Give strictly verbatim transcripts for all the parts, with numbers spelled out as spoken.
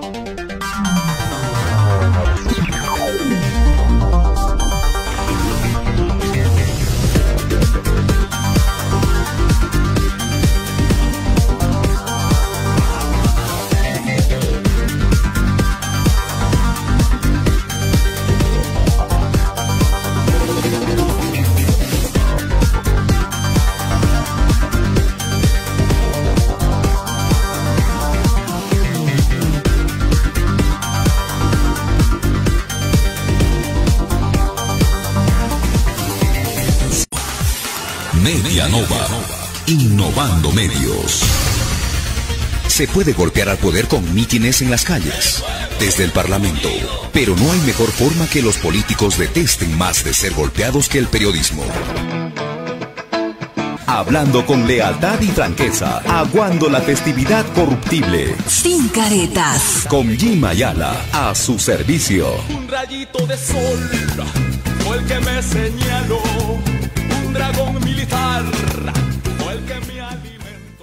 Medianova, innovando medios. Se puede golpear al poder con mítines en las calles, desde el Parlamento, pero no hay mejor forma que los políticos detesten más de ser golpeados que el periodismo. Hablando con lealtad y franqueza, aguando la festividad corruptible. Sin caretas. Con Jim Ayala, a su servicio. Un rayito de sol fue el que me señaló. Un dragón militar fue el que me alimentó.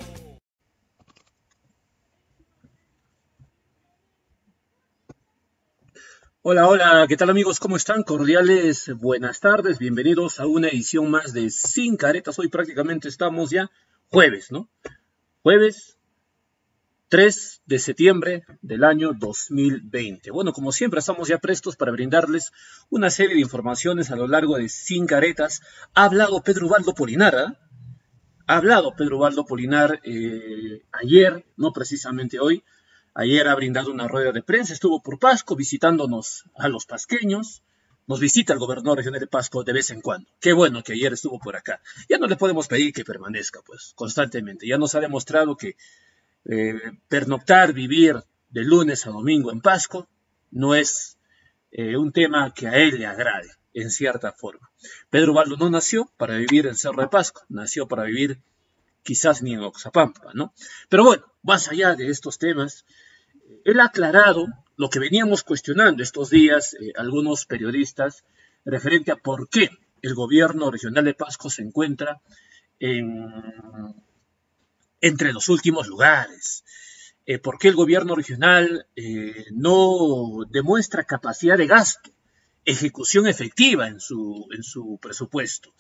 Hola, hola, ¿qué tal amigos? ¿Cómo están? Cordiales, buenas tardes, bienvenidos a una edición más de Sin Caretas. Hoy prácticamente estamos ya jueves, ¿no? Jueves tres de septiembre del año dos mil veinte. Bueno, como siempre estamos ya prestos para brindarles una serie de informaciones a lo largo de Sin Caretas. Ha hablado Pedro Ubaldo Polinar, ¿eh? Ha hablado Pedro Ubaldo Polinar eh, ayer, no precisamente hoy. Ayer ha brindado una rueda de prensa, estuvo por Pasco visitándonos a los pasqueños. Nos visita el gobernador regional de Pasco de vez en cuando. Qué bueno que ayer estuvo por acá. Ya no le podemos pedir que permanezca, pues, constantemente. Ya nos ha demostrado que eh, pernoctar, vivir de lunes a domingo en Pasco no es eh, un tema que a él le agrade, en cierta forma. Pedro Ubaldo no nació para vivir en Cerro de Pasco, nació para vivir quizás ni en Oxapampa, ¿no? Pero bueno, más allá de estos temas, él ha aclarado lo que veníamos cuestionando estos días eh, algunos periodistas referente a por qué el gobierno regional de Pasco se encuentra en, entre los últimos lugares. Eh, por qué el gobierno regional eh, no demuestra capacidad de gasto, ejecución efectiva en su, en su presupuesto.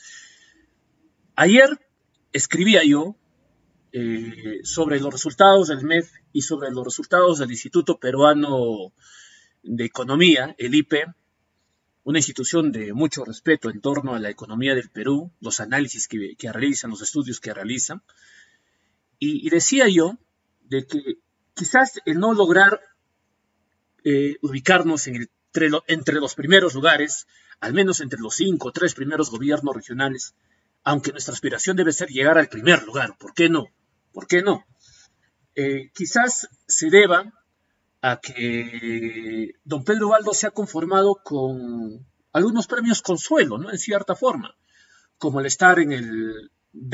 Ayer escribía yo eh, sobre los resultados del M E F y sobre los resultados del Instituto Peruano de Economía, el I P E, una institución de mucho respeto en torno a la economía del Perú, los análisis que, que realizan, los estudios que realizan. Y, y decía yo de que quizás el no lograr eh, ubicarnos en el, entre, lo, entre los primeros lugares, al menos entre los cinco o tres primeros gobiernos regionales, aunque nuestra aspiración debe ser llegar al primer lugar, ¿por qué no? ¿Por qué no? Eh, quizás se deba a que don Pedro Ubaldo se ha conformado con algunos premios consuelo, ¿no? En cierta forma, como el estar en el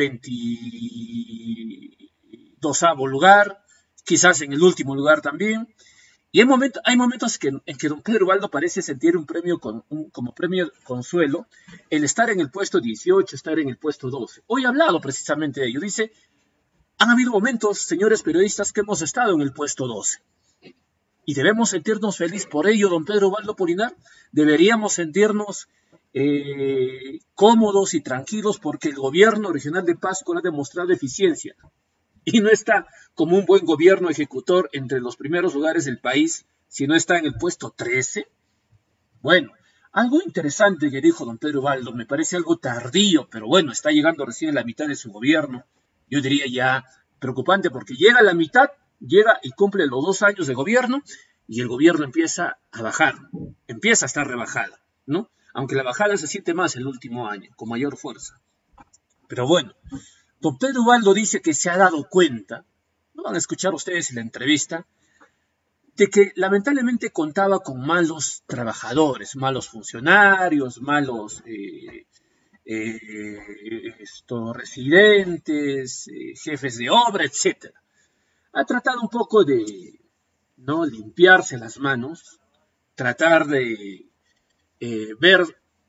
veintidosavo lugar, quizás en el último lugar también. Y hay momentos, hay momentos que, en que don Pedro Ubaldo parece sentir un premio con, un, como premio consuelo el estar en el puesto dieciocho, estar en el puesto doce. Hoy ha hablado precisamente de ello. Dice, han habido momentos, señores periodistas, que hemos estado en el puesto doce. Y debemos sentirnos felices por ello, don Pedro Ubaldo Polinar. Deberíamos sentirnos eh, cómodos y tranquilos porque el gobierno regional de Pasco ha demostrado eficiencia. Y no está como un buen gobierno ejecutor entre los primeros lugares del país, sino está en el puesto trece. Bueno, algo interesante que dijo don Pedro Ubaldo, me parece algo tardío, pero bueno, está llegando recién a la mitad de su gobierno. Yo diría ya preocupante porque llega a la mitad, llega y cumple los dos años de gobierno y el gobierno empieza a bajar, empieza a estar rebajada, ¿no? Aunque la bajada se siente más el último año, con mayor fuerza. Pero bueno, don Pedro Ubaldo dice que se ha dado cuenta, no van a escuchar ustedes en la entrevista, de que lamentablemente contaba con malos trabajadores, malos funcionarios, malos eh, eh, estos residentes, eh, jefes de obra, etcétera. Ha tratado un poco de no limpiarse las manos, tratar de eh, ver,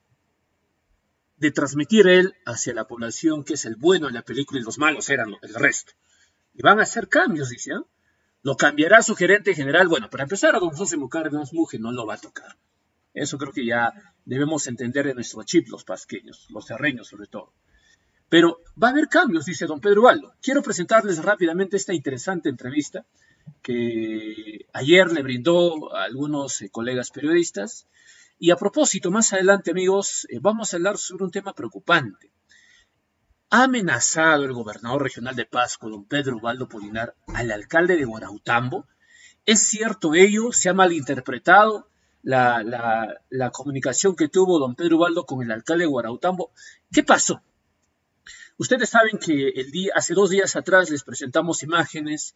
de transmitir él hacia la población que es el bueno en la película y los malos eran el resto. Y van a hacer cambios, dice, ¿eh? ¿Lo cambiará su gerente general? Bueno, para empezar, a don Sosimo Cárdenas Muge no lo va a tocar. Eso creo que ya debemos entender en nuestro chip los pasqueños, los terreños sobre todo. Pero va a haber cambios, dice don Pedro Ubaldo. Quiero presentarles rápidamente esta interesante entrevista que ayer le brindó a algunos eh, colegas periodistas. Y a propósito, más adelante, amigos, eh, vamos a hablar sobre un tema preocupante. ¿Ha amenazado el gobernador regional de Pasco, don Pedro Ubaldo Polinar, al alcalde de Guarautambo? ¿Es cierto ello? ¿Se ha malinterpretado la, la, la comunicación que tuvo don Pedro Ubaldo con el alcalde de Guarautambo? ¿Qué pasó? Ustedes saben que el día, hace dos días atrás les presentamos imágenes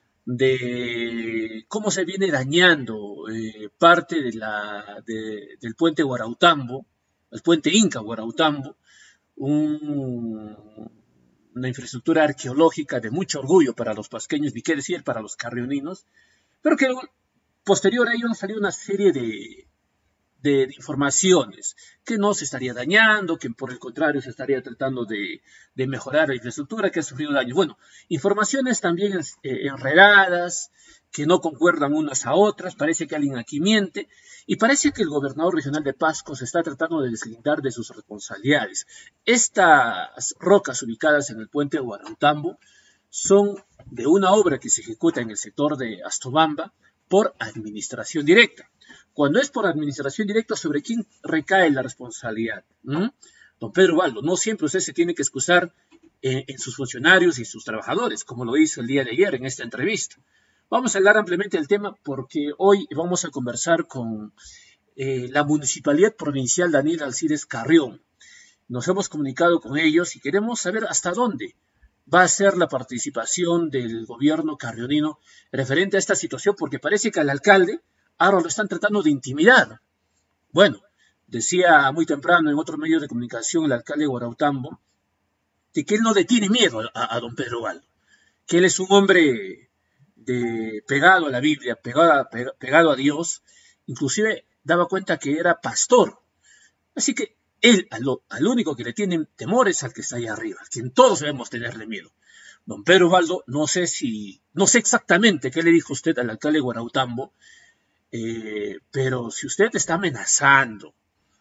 de cómo se viene dañando eh, parte de la, de, del puente Guarautambo, el puente Inca Guarautambo, un, una infraestructura arqueológica de mucho orgullo para los pasqueños, ni qué decir para los carrioninos, pero que posterior a ello han salido una serie de, de, de informaciones, que no se estaría dañando, que por el contrario se estaría tratando de, de mejorar la infraestructura, que ha sufrido daños. Bueno, informaciones también eh, enredadas, que no concuerdan unas a otras, parece que alguien aquí miente, y parece que el gobernador regional de Pasco se está tratando de deslindar de sus responsabilidades. Estas rocas ubicadas en el puente de Guarautambo son de una obra que se ejecuta en el sector de Astobamba por administración directa. Cuando es por administración directa, ¿sobre quién recae la responsabilidad? ¿Mm? Don Pedro Ubaldo, no siempre usted se tiene que excusar eh, en sus funcionarios y sus trabajadores, como lo hizo el día de ayer en esta entrevista. Vamos a hablar ampliamente del tema porque hoy vamos a conversar con eh, la Municipalidad Provincial Daniel Alcides Carrión. Nos hemos comunicado con ellos y queremos saber hasta dónde va a ser la participación del gobierno carrionino referente a esta situación, porque parece que al alcalde ahora lo están tratando de intimidar. Bueno, decía muy temprano en otro medio de comunicación el alcalde de Guarautambo de que él no le tiene miedo a, a don Pedro Ubaldo, que él es un hombre de, pegado a la Biblia, pegado, pegado a Dios, inclusive daba cuenta que era pastor. Así que él, al, al único que le tiene temor es al que está ahí arriba, a quien todos debemos tenerle miedo. Don Pedro Ubaldo, no sé si, no sé exactamente qué le dijo usted al alcalde de Guarautambo, eh, pero si usted está amenazando,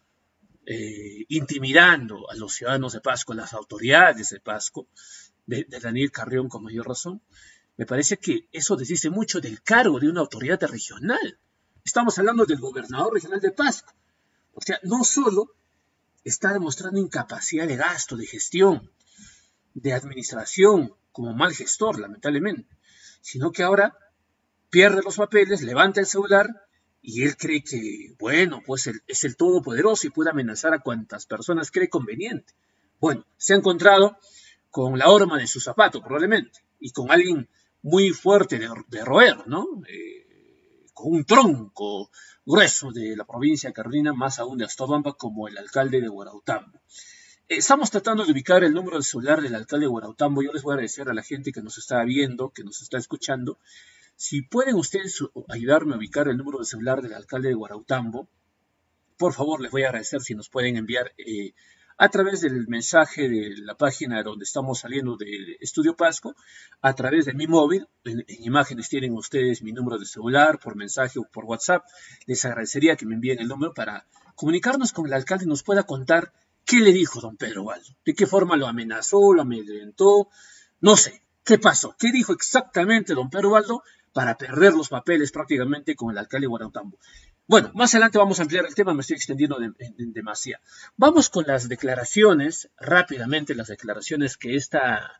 eh, intimidando a los ciudadanos de Pasco, a las autoridades de Pasco, de, de Daniel Carrión con mayor razón, me parece que eso desdice mucho del cargo de una autoridad regional. Estamos hablando del gobernador regional de Pasco. O sea, no solo está demostrando incapacidad de gasto, de gestión, de administración, como mal gestor, lamentablemente, sino que ahora pierde los papeles, levanta el celular y él cree que, bueno, pues él es el todopoderoso y puede amenazar a cuantas personas cree conveniente. Bueno, se ha encontrado con la horma de su zapato, probablemente, y con alguien muy fuerte de, de roer, ¿no? Eh, con un tronco grueso de la provincia de Carolina, más aún de Astobamba, como el alcalde de Guarautambo. Eh, estamos tratando de ubicar el número de celular del alcalde de Guarautambo. Yo les voy a agradecer a la gente que nos está viendo, que nos está escuchando. Si pueden ustedes ayudarme a ubicar el número de celular del alcalde de Guarautambo, por favor, les voy a agradecer si nos pueden enviar eh, a través del mensaje de la página donde estamos saliendo de Estudio Pasco, a través de mi móvil. En, en imágenes tienen ustedes mi número de celular, por mensaje o por WhatsApp. Les agradecería que me envíen el número para comunicarnos con el alcalde y nos pueda contar qué le dijo don Pedro Ubaldo, de qué forma lo amenazó, lo amedrentó, no sé, qué pasó, qué dijo exactamente don Pedro Ubaldo para perder los papeles prácticamente con el alcalde de Guarautambo. Bueno, más adelante vamos a ampliar el tema, me estoy extendiendo de, de, de demasiado. Vamos con las declaraciones, rápidamente las declaraciones que esta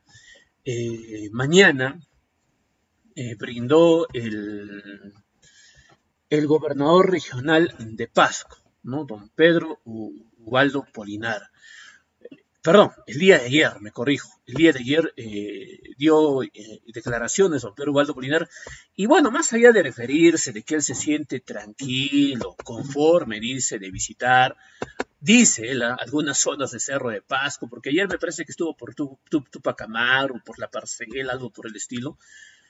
eh, mañana eh, brindó el, el gobernador regional de Pasco, ¿no? Don Pedro Ubaldo Polinar. Perdón, el día de ayer, me corrijo, el día de ayer eh, dio eh, declaraciones don Pedro Ubaldo Polinar, y bueno, más allá de referirse de que él se siente tranquilo, conforme, dice, de visitar, dice él, algunas zonas de Cerro de Pasco, porque ayer me parece que estuvo por Tupac Amaru, por la Parcela, algo por el estilo.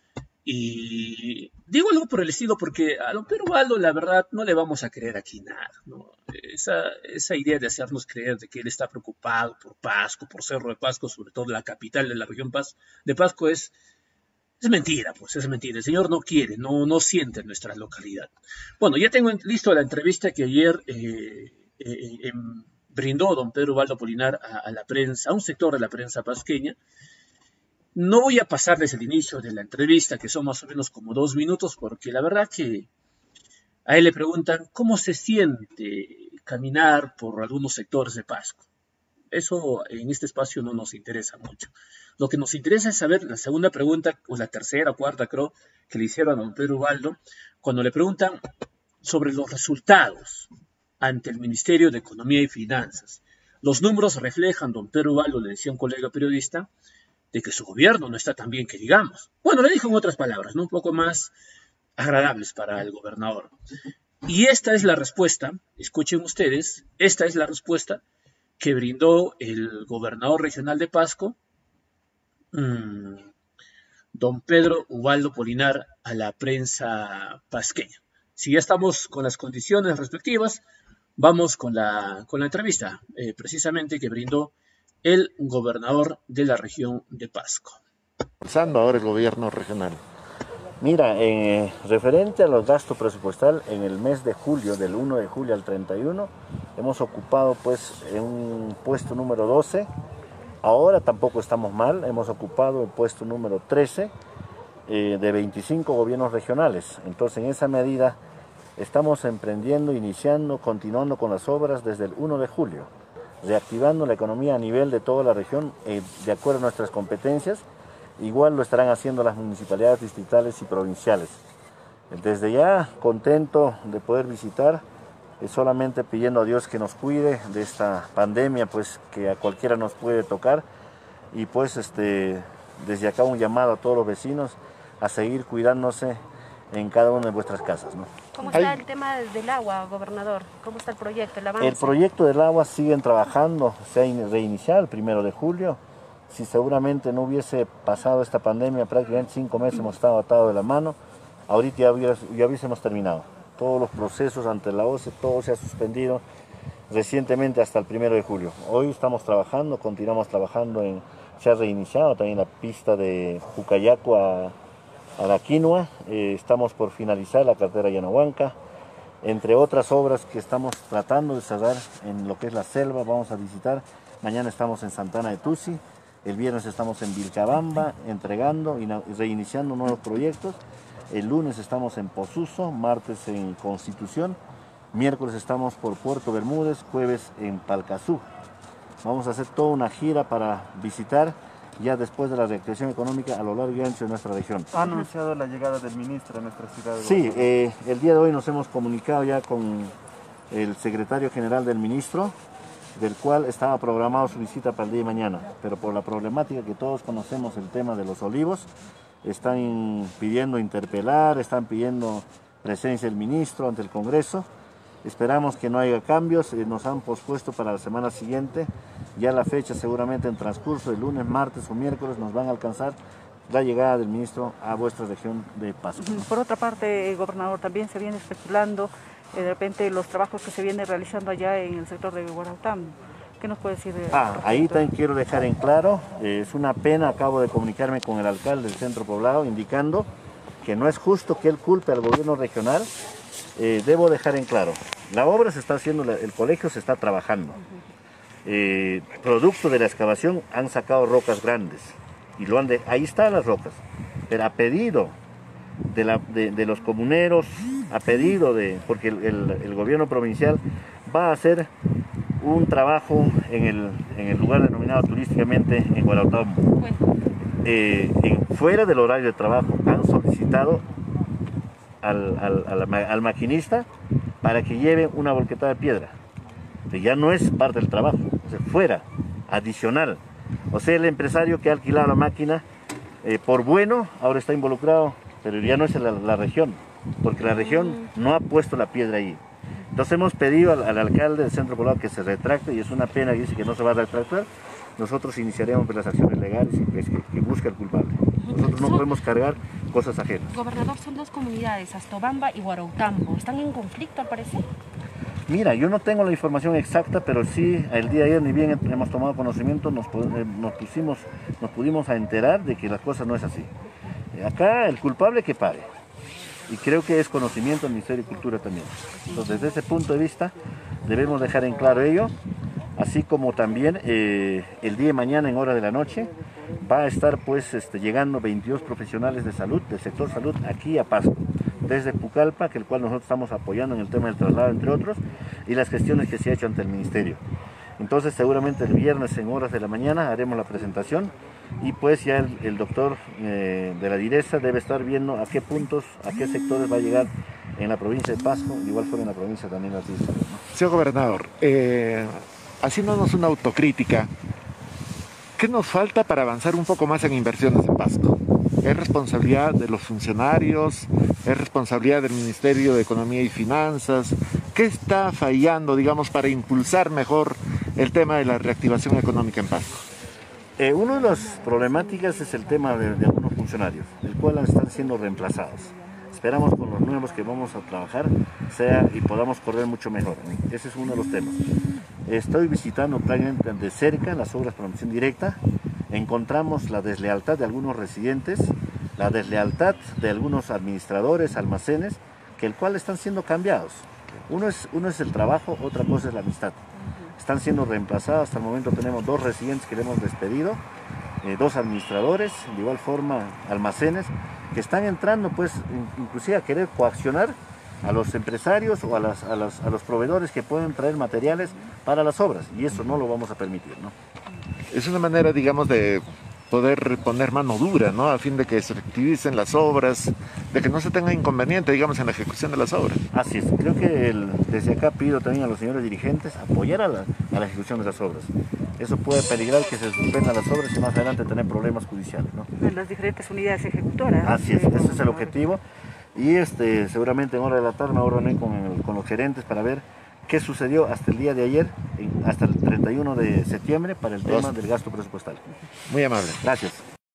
Y digo algo por el estilo porque a don Pedro Ubaldo, la verdad, no le vamos a creer aquí nada, ¿no? Esa, esa idea de hacernos creer de que él está preocupado por Pasco, por Cerro de Pasco, sobre todo la capital de la región Paz, de Pasco, es Es mentira, pues es mentira. El señor no quiere, no, no siente nuestra localidad. Bueno, ya tengo listo la entrevista que ayer eh, eh, eh, brindó don Pedro Ubaldo Apolinar a, a la prensa, a un sector de la prensa pasqueña. No voy a pasarles el inicio de la entrevista, que son más o menos como dos minutos, porque la verdad que a él le preguntan cómo se siente caminar por algunos sectores de Pasco. Eso en este espacio no nos interesa mucho. Lo que nos interesa es saber la segunda pregunta, o la tercera o cuarta creo, que le hicieron a don Pedro Ubaldo, cuando le preguntan sobre los resultados ante el Ministerio de Economía y Finanzas. Los números reflejan, don Pedro Ubaldo, le decía un colega periodista, de que su gobierno no está tan bien que digamos. Bueno, le dijo en otras palabras, ¿no? Un poco más agradables para el gobernador. Y esta es la respuesta, escuchen ustedes, esta es la respuesta que brindó el gobernador regional de Pasco, mmm, don Pedro Ubaldo Apolinar, a la prensa pasqueña. Si ya estamos con las condiciones respectivas, vamos con la, con la entrevista, eh, precisamente que brindó el gobernador de la región de Pasco. Pensando ahora el gobierno regional. Mira, eh, referente a los gastos presupuestal, en el mes de julio, del uno de julio al treinta y uno, hemos ocupado pues en un puesto número doce. Ahora tampoco estamos mal, hemos ocupado el puesto número trece eh, de veinticinco gobiernos regionales. Entonces, en esa medida estamos emprendiendo, iniciando, continuando con las obras desde el uno de julio, reactivando la economía a nivel de toda la región eh, de acuerdo a nuestras competencias. Igual lo estarán haciendo las municipalidades distritales y provinciales. Desde ya contento de poder visitar, eh, solamente pidiendo a Dios que nos cuide de esta pandemia, pues que a cualquiera nos puede tocar, y pues este, desde acá un llamado a todos los vecinos a seguir cuidándose en cada una de vuestras casas, ¿no? ¿Cómo está el tema del agua, gobernador? ¿Cómo está el proyecto, el avance? El proyecto del agua siguen trabajando, se ha reiniciado el primero de julio. Si seguramente no hubiese pasado esta pandemia, prácticamente cinco meses hemos estado atados de la mano, ahorita ya, hubiera, ya hubiésemos terminado. Todos los procesos ante la O C E, todo se ha suspendido recientemente hasta el primero de julio. Hoy estamos trabajando, continuamos trabajando, en, se ha reiniciado también la pista de Jucayaco a, a la Quinua, eh, estamos por finalizar la carretera Yanahuanca, entre otras obras que estamos tratando de cerrar en lo que es la selva. Vamos a visitar, mañana estamos en Santana de Tusi. El viernes estamos en Vilcabamba entregando y reiniciando nuevos proyectos. El lunes estamos en Posuso, martes en Constitución, miércoles estamos por Puerto Bermúdez, jueves en Palcazú. Vamos a hacer toda una gira para visitar ya después de la reactivación económica a lo largo y ancho de nuestra región. ¿Ha anunciado la llegada del ministro a nuestra ciudad? Sí, eh, el día de hoy nos hemos comunicado ya con el secretario general del ministro, del cual estaba programado su visita para el día de mañana, pero por la problemática que todos conocemos, el tema de los olivos, están pidiendo interpelar, están pidiendo presencia del ministro ante el Congreso. Esperamos que no haya cambios, nos han pospuesto para la semana siguiente, ya la fecha seguramente en transcurso de lunes, martes o miércoles nos van a alcanzar la llegada del ministro a vuestra región de Pasco. Por otra parte, gobernador, también se viene especulando de repente los trabajos que se vienen realizando allá en el sector de Huarautambo. ¿Qué nos puede decir de Ah, ahí también quiero dejar en claro, eh, es una pena, acabo de comunicarme con el alcalde del centro poblado indicando que no es justo que él culpe al gobierno regional. Eh, debo dejar en claro, la obra se está haciendo, el colegio se está trabajando. Eh, producto de la excavación han sacado rocas grandes y lo han de, ahí están las rocas, pero a pedido de, la, de, de los comuneros, a pedido de, porque el, el, el gobierno provincial va a hacer un trabajo en el, en el lugar denominado turísticamente en Huarautambo. Eh, en, fuera del horario de trabajo han solicitado al, al, al, al maquinista para que lleve una volquetada de piedra. Que ya no es parte del trabajo, o sea, fuera, adicional. O sea, el empresario que ha alquilado la máquina, eh, por bueno, ahora está involucrado, pero ya no es la, la región, porque la región no ha puesto la piedra ahí. Entonces hemos pedido al, al alcalde del centro poblado que se retracte, y es una pena que dice que no se va a retractar. Nosotros iniciaremos las acciones legales y pues, que, que busque al culpable. Nosotros no podemos cargar cosas ajenas. Gobernador, son dos comunidades, Astobamba y Huarautambo. ¿Están en conflicto al parecer? Mira, yo no tengo la información exacta, pero sí, el día de ayer, ni bien hemos tomado conocimiento, nos, nos pusimos, nos pudimos a enterar de que las cosas no es así. Acá el culpable que pague. Y creo que es conocimiento del Ministerio de Cultura también. Entonces, desde ese punto de vista, debemos dejar en claro ello, así como también eh, el día de mañana en hora de la noche va a estar pues este, llegando veintidós profesionales de salud, del sector salud, aquí a Pasco, desde Pucallpa, que el cual nosotros estamos apoyando en el tema del traslado, entre otros, y las gestiones que se ha hecho ante el Ministerio. Entonces, seguramente el viernes en horas de la mañana haremos la presentación y pues ya el, el doctor eh, de la Direza debe estar viendo a qué puntos, a qué sectores va a llegar en la provincia de Pasco, de igual forma en la provincia también de Atlixco, ¿no? Señor gobernador, eh, haciéndonos una autocrítica, ¿qué nos falta para avanzar un poco más en inversiones en Pasco? ¿Es responsabilidad de los funcionarios? ¿Es responsabilidad del Ministerio de Economía y Finanzas? ¿Qué está fallando, digamos, para impulsar mejor el tema de la reactivación económica en Pasco? Eh, una de las problemáticas es el tema de, de algunos funcionarios, el cual están siendo reemplazados. Esperamos con los nuevos que vamos a trabajar sea y podamos correr mucho mejor. Ese es uno de los temas. Estoy visitando prácticamente de cerca las obras de promoción directa. Encontramos la deslealtad de algunos residentes, la deslealtad de algunos administradores, almacenes, que el cual están siendo cambiados. Uno es, uno es el trabajo, otra cosa es la amistad. Están siendo reemplazados, hasta el momento tenemos dos residentes que le hemos despedido, eh, dos administradores, de igual forma almacenes, que están entrando pues inclusive a querer coaccionar a los empresarios o a, las, a, las, a los proveedores que pueden traer materiales para las obras, y eso no lo vamos a permitir, ¿no? Es una manera, digamos, de poder poner mano dura, ¿no? A fin de que se activicen las obras, de que no se tenga inconveniente, digamos, en la ejecución de las obras. Así es, creo que el, desde acá pido también a los señores dirigentes apoyar a la, a la ejecución de las obras. Eso puede peligrar que se suspendan las obras y más adelante tener problemas judiciales, ¿no? En las diferentes unidades ejecutoras. Así es, ese es el objetivo. Y este, seguramente en hora de la tarde me voy a reunir con, el, con los gerentes para ver qué sucedió hasta el día de ayer, hasta el treinta y uno de septiembre, para el tema del gasto presupuestal. Muy amable. Gracias.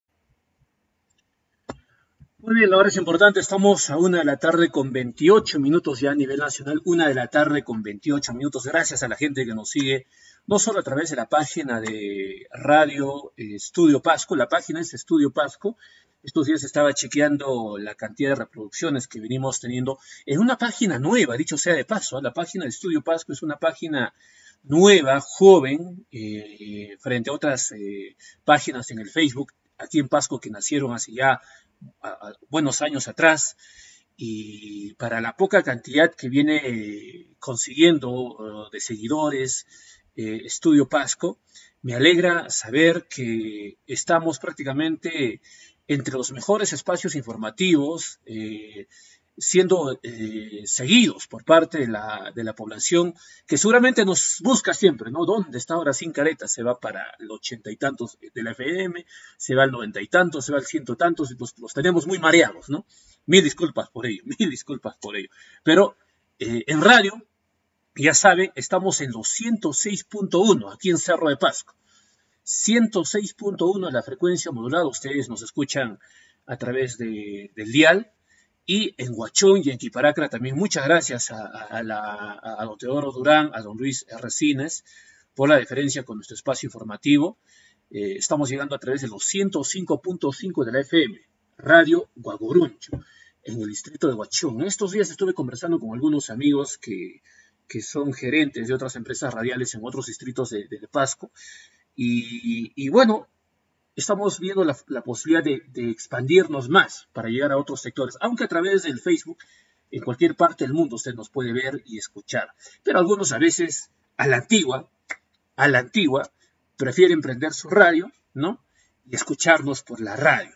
Muy bien, la hora es importante. Estamos a una de la tarde con veintiocho minutos ya a nivel nacional. Una de la tarde con veintiocho minutos. Gracias a la gente que nos sigue, no solo a través de la página de Radio Estudio Pasco. La página es Estudio Pasco. Estos días estaba chequeando la cantidad de reproducciones que venimos teniendo en una página nueva, dicho sea de paso. ¿eh? La página de Estudio Pasco es una página nueva, joven, eh, frente a otras eh, páginas en el Facebook, aquí en Pasco, que nacieron hace ya a, a, buenos años atrás. Y para la poca cantidad que viene eh, consiguiendo uh, de seguidores, eh, Estudio Pasco, me alegra saber que estamos prácticamente entre los mejores espacios informativos, eh, siendo eh, seguidos por parte de la, de la población, que seguramente nos busca siempre, ¿no? ¿Dónde está ahora Sin Caretas? Se va para el ochenta y tantos de la F M, se va al noventa y tantos, se va al ciento tantos, y los, los tenemos muy mareados, ¿no? Mil disculpas por ello, mil disculpas por ello. Pero eh, en radio, ya sabe, estamos en los ciento seis punto uno, aquí en Cerro de Pasco. ciento seis punto uno es la frecuencia modulada, ustedes nos escuchan a través de, del dial, y en Huachón y en Quiparacra también. Muchas gracias a, a, la, a don Teodoro Durán, a don Luis Resines, por la deferencia con nuestro espacio informativo. Eh, estamos llegando a través de los ciento cinco punto cinco de la F M, Radio Guaguruncho, en el distrito de Huachón. Estos días estuve conversando con algunos amigos que, que son gerentes de otras empresas radiales en otros distritos de, de, de Pasco. Y, y bueno, estamos viendo la, la posibilidad de, de expandirnos más para llegar a otros sectores, aunque a través del Facebook, en cualquier parte del mundo usted nos puede ver y escuchar. Pero algunos a veces, a la antigua, a la antigua, prefieren prender su radio, ¿no? Y escucharnos por la radio.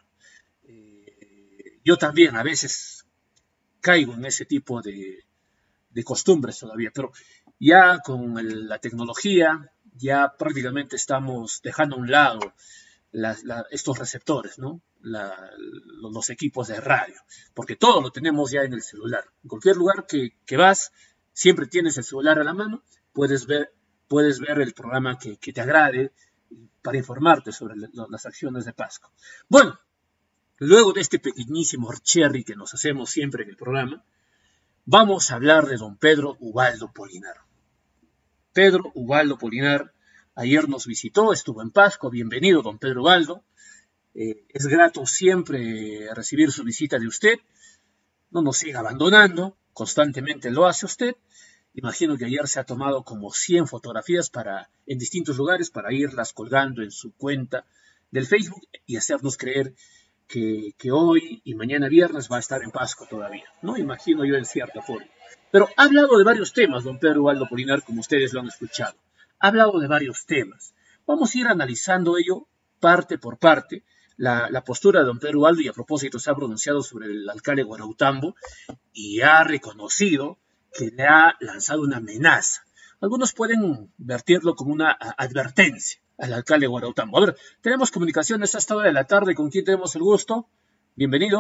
Eh, yo también a veces caigo en ese tipo de, de costumbres todavía, pero ya con el, la tecnología, ya prácticamente estamos dejando a un lado la, la, estos receptores, ¿no? La, los equipos de radio, porque todo lo tenemos ya en el celular. En cualquier lugar que, que vas, siempre tienes el celular a la mano, puedes ver, puedes ver el programa que, que te agrade para informarte sobre la, las acciones de Pasco. Bueno, luego de este pequeñísimo cherry que nos hacemos siempre en el programa, vamos a hablar de don Pedro Ubaldo Polinar. Pedro Ubaldo Polinar ayer nos visitó, estuvo en Pasco. Bienvenido, don Pedro Ubaldo. Eh, es grato siempre recibir su visita de usted. No nos siga abandonando, constantemente lo hace usted. Imagino que ayer se ha tomado como cien fotografías para, en distintos lugares para irlas colgando en su cuenta del Facebook y hacernos creer que, que hoy y mañana viernes va a estar en Pasco todavía, ¿no? Imagino yo en cierta forma. Pero ha hablado de varios temas, don Pedro Ubaldo Polinar, como ustedes lo han escuchado. Ha hablado de varios temas. Vamos a ir analizando ello parte por parte. La, la postura de don Pedro Ubaldo, y a propósito se ha pronunciado sobre el alcalde Guarautambo y ha reconocido que le ha lanzado una amenaza. Algunos pueden vertirlo como una advertencia al alcalde Guarautambo. A ver, tenemos comunicaciones a esta hora de la tarde. ¿Con quién tenemos el gusto? Bienvenido.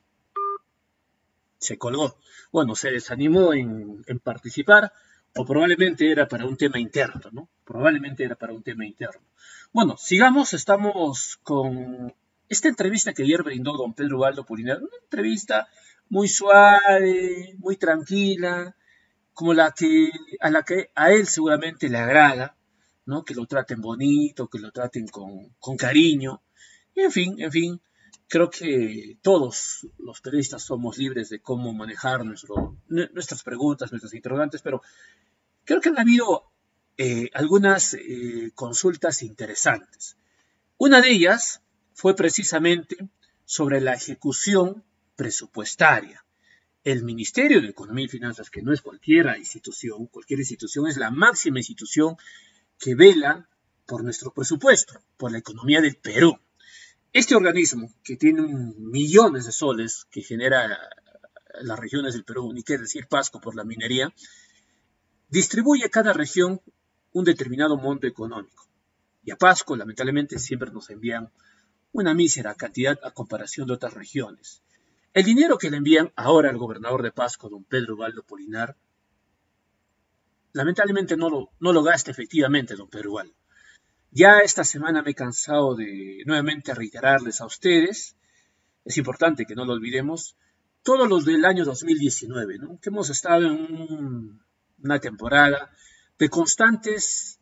Se colgó. Bueno, se desanimó en, en participar, o probablemente era para un tema interno, ¿no? Probablemente era para un tema interno. Bueno, sigamos. Estamos con esta entrevista que ayer brindó don Pedro Ubaldo Polinar. Una entrevista muy suave, muy tranquila, como la que a la que a él seguramente le agrada, ¿no? Que lo traten bonito, que lo traten con, con cariño. Y en fin, en fin, creo que todos los periodistas somos libres de cómo manejar nuestro, nuestras preguntas, nuestras interrogantes, pero creo que han habido eh, algunas eh, consultas interesantes. Una de ellas fue precisamente sobre la ejecución presupuestaria. El Ministerio de Economía y Finanzas, que no es cualquier institución, cualquier institución, es la máxima institución que vela por nuestro presupuesto, por la economía del Perú. Este organismo, que tiene millones de soles que genera las regiones del Perú, ni qué decir Pasco por la minería, distribuye a cada región un determinado monto económico. Y a Pasco, lamentablemente, siempre nos envían una mísera cantidad a comparación de otras regiones. El dinero que le envían ahora al gobernador de Pasco, don Pedro Ubaldo Polinar, lamentablemente no lo, no lo gasta efectivamente don Pedro Ubaldo. Ya esta semana me he cansado de nuevamente reiterarles a ustedes, es importante que no lo olvidemos, todos los del año dos mil diecinueve, ¿no? Que hemos estado en un, una temporada de constantes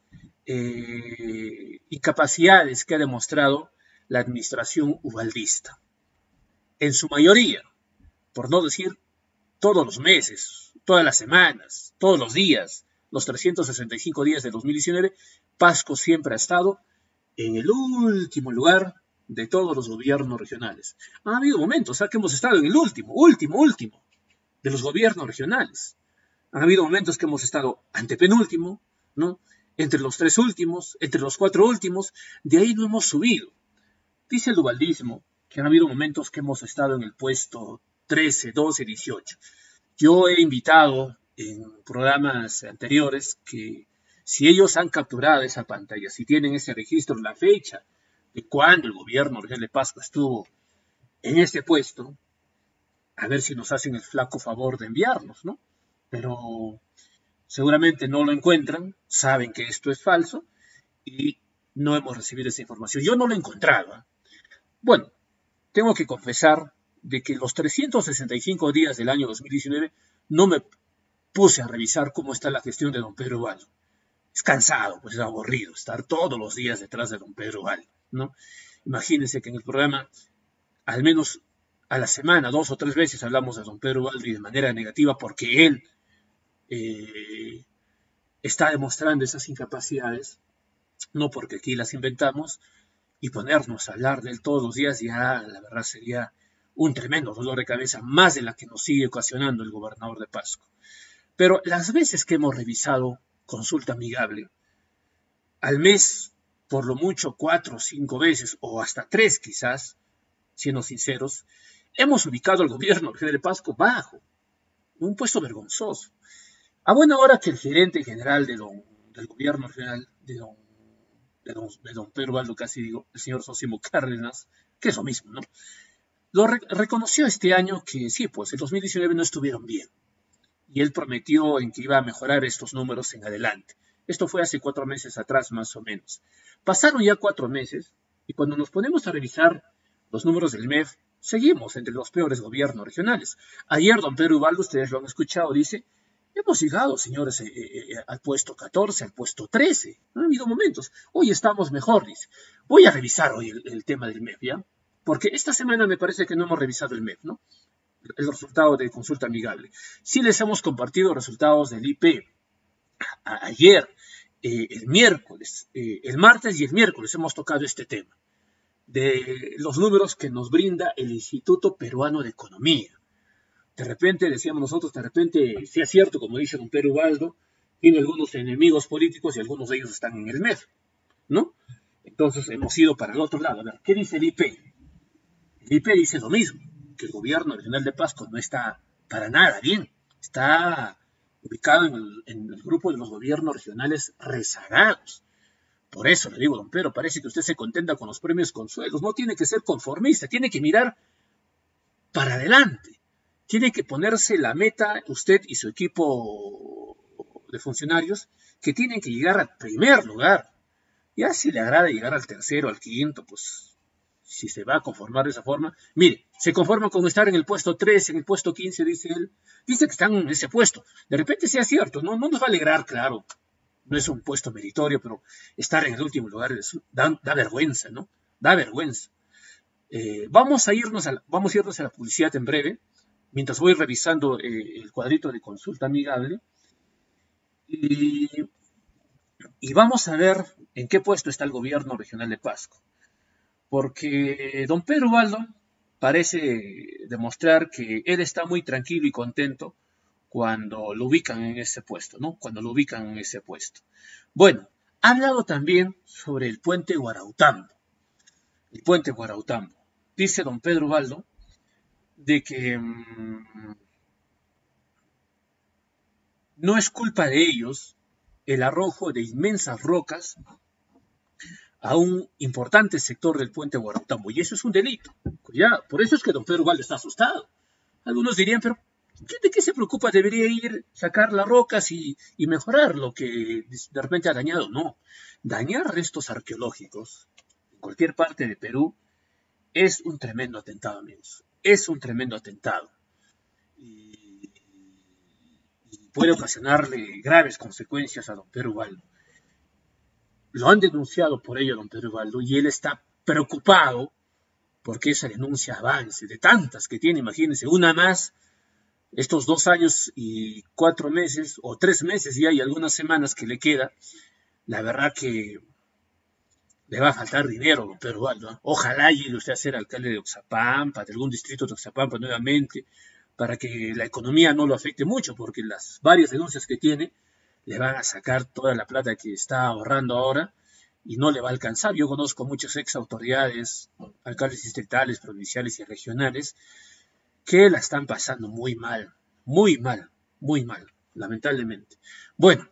eh, incapacidades que ha demostrado la administración ubaldista. En su mayoría, por no decir todos los meses, todas las semanas, todos los días, los trescientos sesenta y cinco días de dos mil diecinueve, Pasco siempre ha estado en el último lugar de todos los gobiernos regionales. Ha habido momentos, ¿sabes? Que hemos estado en el último, último, último de los gobiernos regionales. Han habido momentos que hemos estado antepenúltimo, ¿no? Entre los tres últimos, entre los cuatro últimos, de ahí no hemos subido. Dice el ubaldismo que han habido momentos que hemos estado en el puesto trece, doce, dieciocho. Yo he invitado en programas anteriores que si ellos han capturado esa pantalla, si tienen ese registro, la fecha de cuando el gobierno regional de Pasco estuvo en este puesto, a ver si nos hacen el flaco favor de enviarnos, ¿no? Pero seguramente no lo encuentran, saben que esto es falso y no hemos recibido esa información. Yo no lo he encontrado, ¿eh? Bueno, tengo que confesar de que los trescientos sesenta y cinco días del año dos mil diecinueve no me puse a revisar cómo está la gestión de don Pedro Ubaldo. Es cansado, pues es aburrido estar todos los días detrás de don Pedro Ubaldo, ¿no? Imagínense que en el programa, al menos a la semana, dos o tres veces hablamos de don Pedro Ubaldo y de manera negativa porque él eh, está demostrando esas incapacidades, no porque aquí las inventamos, y ponernos a hablar de él todos los días ya, la verdad, sería un tremendo dolor de cabeza, más de la que nos sigue ocasionando el gobernador de Pasco. Pero las veces que hemos revisado consulta amigable, al mes, por lo mucho cuatro o cinco veces, o hasta tres quizás, siendo sinceros, hemos ubicado al gobierno regional de Pasco bajo, un puesto vergonzoso. A buena hora que el gerente general de don, del gobierno regional, de don, de don, de don Pedro Ubaldo, casi digo, el señor Sosimo Cárdenas, que es lo mismo, ¿no? Lo re reconoció este año que sí, pues el dos mil diecinueve no estuvieron bien. Y él prometió en que iba a mejorar estos números en adelante. Esto fue hace cuatro meses atrás, más o menos. Pasaron ya cuatro meses, y cuando nos ponemos a revisar los números del M E F, seguimos entre los peores gobiernos regionales. Ayer don Pedro Ubaldo, ustedes lo han escuchado, dice, hemos llegado, señores, eh, eh, al puesto catorce, al puesto trece. No ha habido momentos. Hoy estamos mejor, dice. Voy a revisar hoy el, el tema del M E F, ¿ya? Porque esta semana me parece que no hemos revisado el M E P, ¿no? El resultado de consulta amigable. Sí les hemos compartido resultados del I P. A ayer, eh, el miércoles, eh, el martes y el miércoles hemos tocado este tema de los números que nos brinda el Instituto Peruano de Economía. De repente, decíamos nosotros, de repente, si es cierto, como dice don Pedro Ubaldo, tiene algunos enemigos políticos y algunos de ellos están en el M E P, ¿no? Entonces hemos ido para el otro lado. A ver, ¿qué dice el I P? El I P dice lo mismo, que el gobierno regional de Pasco no está para nada bien. Está ubicado en el, en el grupo de los gobiernos regionales rezagados. Por eso le digo, don Pedro, parece que usted se contenta con los premios consuelos. No tiene que ser conformista, tiene que mirar para adelante. Tiene que ponerse la meta, usted y su equipo de funcionarios, que tienen que llegar al primer lugar. Ya si le agrada llegar al tercero, al quinto, pues si se va a conformar de esa forma. Mire, se conforma con estar en el puesto tres, en el puesto quince, dice él. Dice que están en ese puesto. De repente sea cierto, no, no nos va a alegrar, claro. No es un puesto meritorio, pero estar en el último lugar es, da, da vergüenza, ¿no? Da vergüenza. Eh, vamos, a irnos a la, vamos a irnos a la publicidad en breve, mientras voy revisando eh, el cuadrito de consulta amigable. Y, y vamos a ver en qué puesto está el gobierno regional de Pasco. Porque don Pedro Ubaldo parece demostrar que él está muy tranquilo y contento cuando lo ubican en ese puesto, ¿no? Cuando lo ubican en ese puesto. Bueno, ha hablado también sobre el puente Guarautambo. El puente Guarautambo. Dice don Pedro Ubaldo de que mmm, no es culpa de ellos el arrojo de inmensas rocas a un importante sector del puente Guarautambo. Y eso es un delito. Cuidado. Por eso es que don Pedro Ubaldo está asustado. Algunos dirían, pero ¿de qué se preocupa? Debería ir, sacar las rocas y, y mejorar lo que de repente ha dañado. No. Dañar restos arqueológicos en cualquier parte de Perú es un tremendo atentado, amigos. Es un tremendo atentado. Y, y puede ocasionarle graves consecuencias a don Pedro Ubaldo. Lo han denunciado por ello a don Pedro Ubaldo y él está preocupado porque esa denuncia avance. De tantas que tiene, imagínense, una más, estos dos años y cuatro meses, o tres meses ya y algunas semanas que le queda, la verdad que le va a faltar dinero a don Pedro Ubaldo, ¿eh? Ojalá llegue usted a ser alcalde de Oxapampa, de algún distrito de Oxapampa nuevamente, para que la economía no lo afecte mucho, porque las varias denuncias que tiene le van a sacar toda la plata que está ahorrando ahora y no le va a alcanzar. Yo conozco muchas ex autoridades, alcaldes distritales, provinciales y regionales, que la están pasando muy mal, muy mal, muy mal, lamentablemente. Bueno,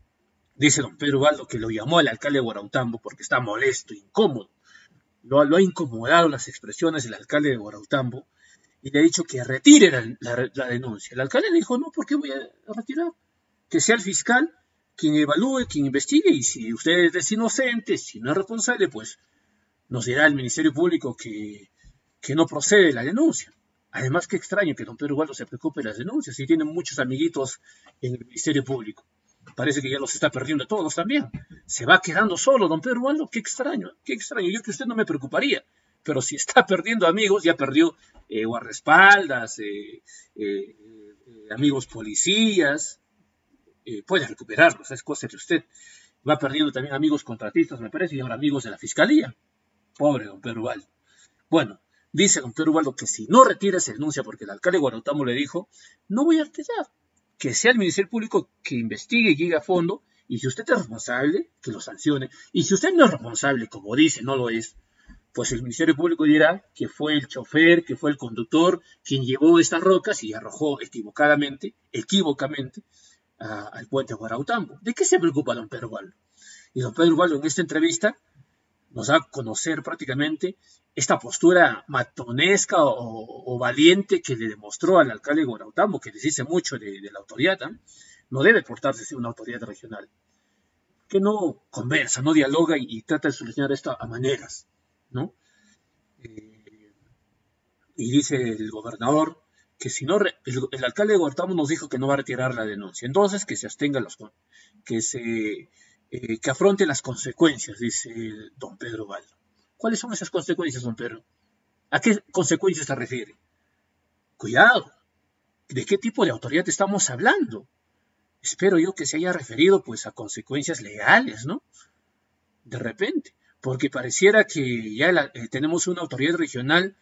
dice don Pedro Ubaldo que lo llamó al alcalde de Guarautambo porque está molesto, incómodo. Lo, lo ha incomodado las expresiones del alcalde de Guarautambo y le ha dicho que retire la, la, la denuncia. El alcalde le dijo, no, ¿por qué voy a retirar? Que sea el fiscal quien evalúe, quien investigue, y si usted es inocente, si no es responsable, pues nos dirá el Ministerio Público que, que no procede la denuncia. Además, qué extraño que don Pedro Ubaldo se preocupe de las denuncias, y tiene muchos amiguitos en el Ministerio Público. Parece que ya los está perdiendo a todos también. Se va quedando solo don Pedro Ubaldo, qué extraño, qué extraño. Yo que usted no me preocuparía, pero si está perdiendo amigos, ya perdió eh, guardaespaldas, eh, eh, eh, amigos policías, Eh, puede recuperarlos, es cosa de usted. Va perdiendo también amigos contratistas, me parece, y ahora amigos de la fiscalía. Pobre don Pedro Ubaldo. Bueno, dice don Pedro Ubaldo que si no retira esa denuncia, porque el alcalde de Guarautambo le dijo, no voy a retirar, que sea el Ministerio Público que investigue y llegue a fondo, y si usted es responsable, que lo sancione, y si usted no es responsable, como dice, no lo es, pues el Ministerio Público dirá que fue el chofer, que fue el conductor, quien llevó estas rocas y arrojó equivocadamente, equivocamente, al puente Guarautambo. ¿De qué se preocupa don Pedro Ubaldo? Y don Pedro Ubaldo en esta entrevista nos da a conocer prácticamente esta postura matonesca o, o valiente que le demostró al alcalde de Guarautambo, que les dice mucho de, de la autoridad, ¿eh? No debe portarse así una autoridad regional, que no conversa, no dialoga y, y trata de solucionar esto a maneras, ¿no? Eh, y dice el gobernador que si no, el, el alcalde de Guarautambo nos dijo que no va a retirar la denuncia, entonces que se abstenga, los, que se eh, que afronte las consecuencias, dice don Pedro Ubaldo. ¿Cuáles son esas consecuencias, don Pedro? ¿A qué consecuencias se refiere? Cuidado, ¿de qué tipo de autoridad estamos hablando? Espero yo que se haya referido pues a consecuencias legales, ¿no? De repente, porque pareciera que ya la, eh, tenemos una autoridad regional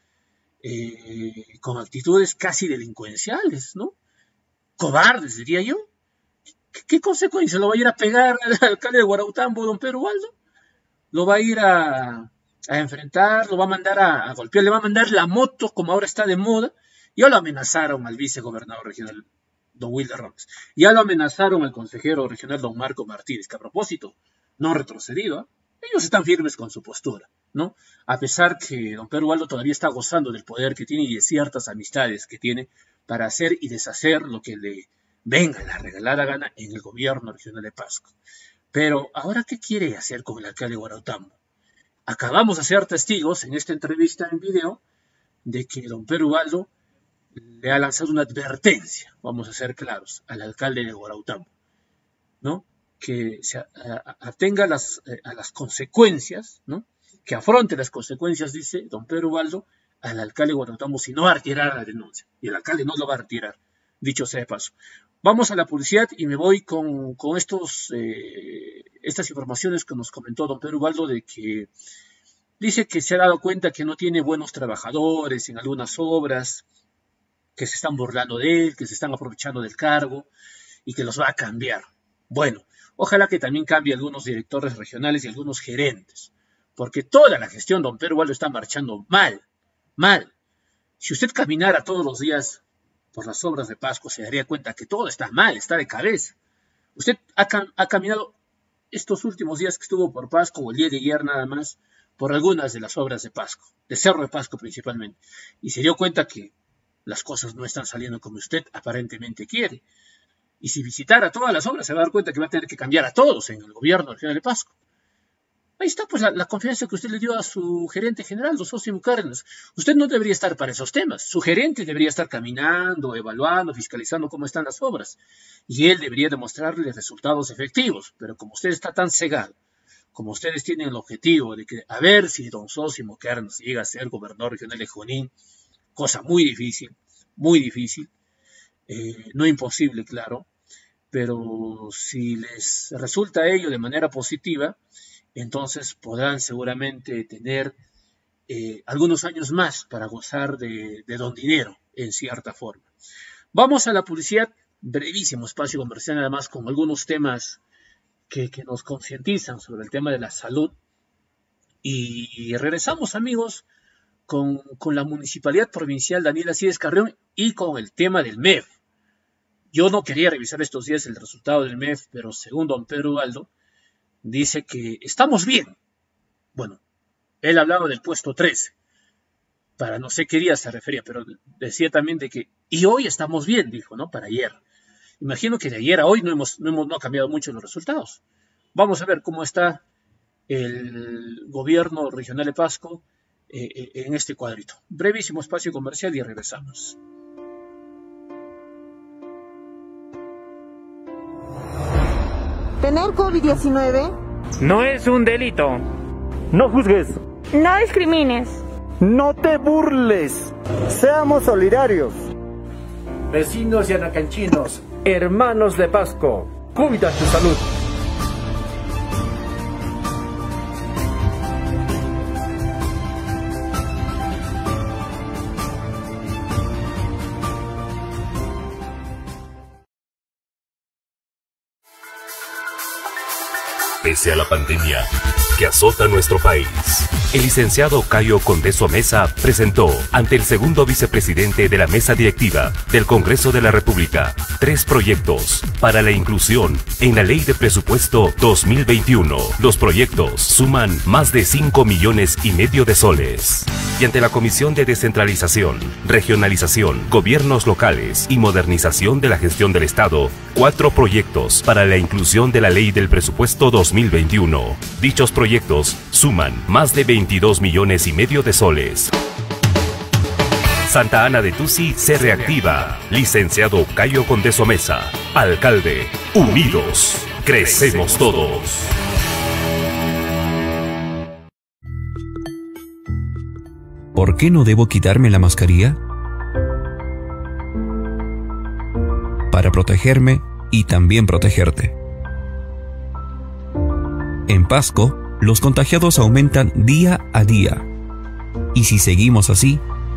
eh, con actitudes casi delincuenciales, ¿no? Cobardes, diría yo. ¿Qué, qué consecuencias? ¿Lo va a ir a pegar al alcalde de Guarautambo, don Pedro Waldo? ¿Lo va a ir a, a enfrentar? ¿Lo va a mandar a, a golpear? ¿Le va a mandar la moto como ahora está de moda? Ya lo amenazaron al vicegobernador regional, don Wilder Ramos. Ya lo amenazaron al consejero regional, don Marco Martínez, que a propósito no ha retrocedido. ¿eh? Ellos están firmes con su postura, ¿no? A pesar que don Pedro Waldo todavía está gozando del poder que tiene y de ciertas amistades que tiene para hacer y deshacer lo que le venga la regalada gana en el gobierno regional de Pasco. Pero, ¿ahora qué quiere hacer con el alcalde de Guarautambo? Acabamos de ser testigos en esta entrevista en video de que don Pedro Waldo le ha lanzado una advertencia, vamos a ser claros, al alcalde de Guarautambo, ¿no? Que se atenga a las, a las consecuencias, ¿no? Que afronte las consecuencias, dice don Pedro Waldo, al alcalde de Guarautambo si no va a retirar la denuncia. Y el alcalde no lo va a retirar, dicho sea de paso. Vamos a la publicidad y me voy con, con estos, eh, estas informaciones que nos comentó don Pedro Waldo de que dice que se ha dado cuenta que no tiene buenos trabajadores en algunas obras, que se están burlando de él, que se están aprovechando del cargo y que los va a cambiar. Bueno, ojalá que también cambie algunos directores regionales y algunos gerentes, porque toda la gestión, don Pedro Waldo, está marchando mal, mal. Si usted caminara todos los días por las obras de Pasco, se daría cuenta que todo está mal, está de cabeza. Usted ha, cam ha caminado estos últimos días que estuvo por Pasco, o el día de ayer nada más, por algunas de las obras de Pasco, de Cerro de Pasco principalmente, y se dio cuenta que las cosas no están saliendo como usted aparentemente quiere. Y si visitara todas las obras, se va a dar cuenta que va a tener que cambiar a todos en el gobierno regional de Pasco. Ahí está pues la, la confianza que usted le dio a su gerente general, don Sósimo Cárdenas. Usted no debería estar para esos temas. Su gerente debería estar caminando, evaluando, fiscalizando cómo están las obras. Y él debería demostrarle resultados efectivos. Pero como usted está tan cegado, como ustedes tienen el objetivo de que a ver si don Sósimo Cárdenas llega a ser gobernador regional de Junín, cosa muy difícil, muy difícil, eh, no imposible, claro, pero si les resulta ello de manera positiva, entonces podrán seguramente tener eh, algunos años más para gozar de, de don dinero, en cierta forma. Vamos a la publicidad, brevísimo espacio comercial nada más, con algunos temas que, que nos concientizan sobre el tema de la salud, y regresamos, amigos, Con, con la Municipalidad Provincial Daniel Alcides Carrión y con el tema del M E F. Yo no quería revisar estos días el resultado del M E F, pero según don Pedro Waldo, dice que estamos bien. Bueno, él hablaba del puesto trece, para no sé qué día se refería, pero decía también de que, y hoy estamos bien, dijo, ¿no? Para ayer. Imagino que de ayer a hoy no, hemos, no, hemos, no ha cambiado mucho los resultados. Vamos a ver cómo está el gobierno regional de Pasco en este cuadrito. Brevísimo espacio comercial y regresamos. ¿Tener COVID diecinueve? No es un delito. No juzgues. No discrimines. No te burles. Seamos solidarios. Vecinos y anacanchinos, hermanos de Pasco, cuida tu salud. Pese a la pandemia que azota nuestro país, el licenciado Cayo Condeso Mesa presentó ante el segundo vicepresidente de la mesa directiva del Congreso de la República tres proyectos para la inclusión en la Ley de Presupuesto dos mil veintiuno. Los proyectos suman más de cinco millones y medio de soles. Y ante la Comisión de Descentralización, Regionalización, Gobiernos Locales y Modernización de la Gestión del Estado, cuatro proyectos para la inclusión de la Ley del Presupuesto dos mil veintiuno. Dichos proyectos suman más de veintidós millones y medio de soles. Santa Ana de Tusi se reactiva. Licenciado Cayo Condeso Mesa, alcalde. Unidos, crecemos todos. ¿Por qué no debo quitarme la mascarilla? Para protegerme y también protegerte. En Pasco, los contagiados aumentan día a día. Y si seguimos así,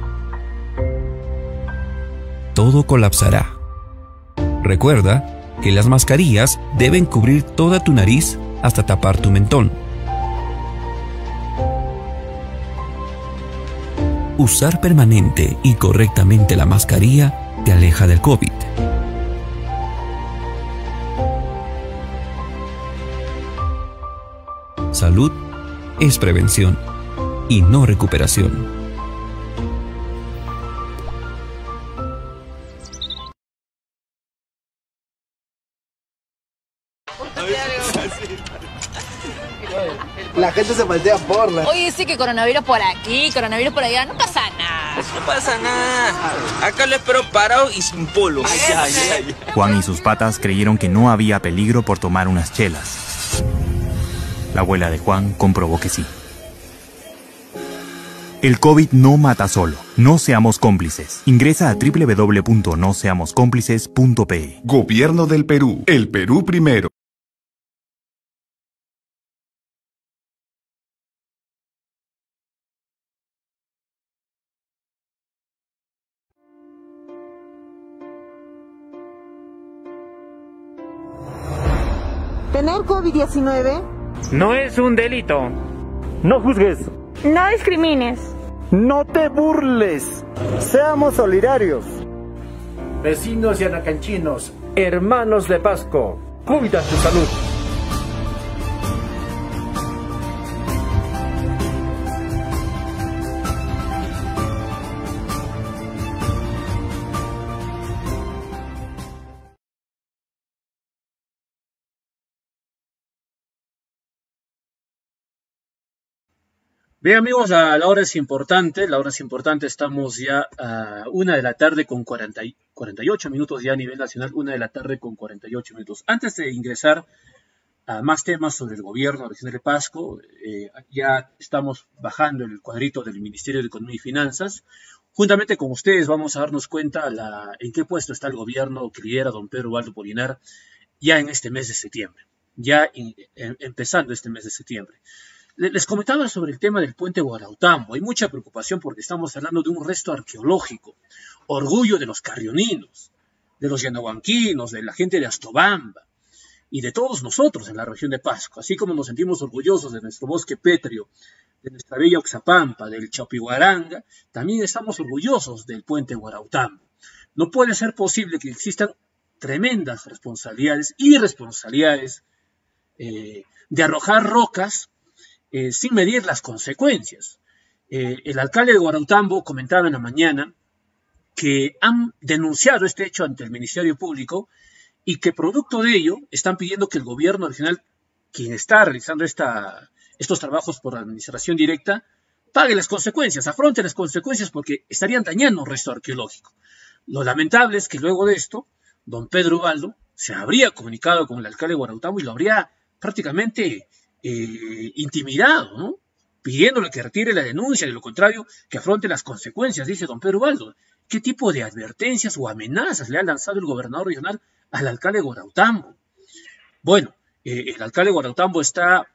todo colapsará. Recuerda que las mascarillas deben cubrir toda tu nariz hasta tapar tu mentón. Usar permanente y correctamente la mascarilla te aleja del COVID. Salud es prevención y no recuperación. La gente se voltea por la... Oye, sí que coronavirus por aquí, coronavirus por allá, no pasa nada. No pasa nada. Acá lo espero parado y sin polo. Ay, ay, ay. Juan y sus patas creyeron que no había peligro por tomar unas chelas. La abuela de Juan comprobó que sí. El COVID no mata solo. No seamos cómplices. Ingresa a doble u doble u doble u punto no seamos cómplices punto pe. Gobierno del Perú. El Perú primero. ¿Tener COVID diecinueve? No es un delito. No juzgues. No discrimines. No te burles. Seamos solidarios. Vecinos y anacanchinos, hermanos de Pasco, cuida tu salud. Bien amigos, la, la hora es importante, la hora es importante, estamos ya a una de la tarde con cuarenta, cuarenta y ocho minutos ya a nivel nacional, una de la tarde con cuarenta y ocho minutos. Antes de ingresar a más temas sobre el gobierno regional de Pasco, eh, ya estamos bajando el cuadrito del Ministerio de Economía y Finanzas. Juntamente con ustedes vamos a darnos cuenta la, en qué puesto está el gobierno que lidera don Pedro Waldo Polinar ya en este mes de septiembre, ya in, en, empezando este mes de septiembre. Les comentaba sobre el tema del puente Guarautambo. Hay mucha preocupación porque estamos hablando de un resto arqueológico, orgullo de los carrioninos, de los yanahuanquinos, de la gente de Astobamba y de todos nosotros en la región de Pasco, así como nos sentimos orgullosos de nuestro bosque pétreo, de nuestra bella Oxapampa, del Chaupihuaranga, también estamos orgullosos del puente Guarautambo. No puede ser posible que existan tremendas responsabilidades, irresponsabilidades, eh, de arrojar rocas Eh, sin medir las consecuencias. Eh, el alcalde de Guarautambo comentaba en la mañana que han denunciado este hecho ante el Ministerio Público y que producto de ello están pidiendo que el gobierno regional, quien está realizando esta, estos trabajos por administración directa, pague las consecuencias, afronte las consecuencias porque estarían dañando un resto arqueológico. Lo lamentable es que luego de esto, don Pedro Waldo se habría comunicado con el alcalde de Guarautambo y lo habría prácticamente Eh, intimidado, ¿no? Pidiéndole que retire la denuncia, de lo contrario, que afronte las consecuencias, dice don Pedro Waldo. ¿Qué tipo de advertencias o amenazas le ha lanzado el gobernador regional al alcalde de Guarautambo? Bueno, eh, el alcalde de Guarautambo está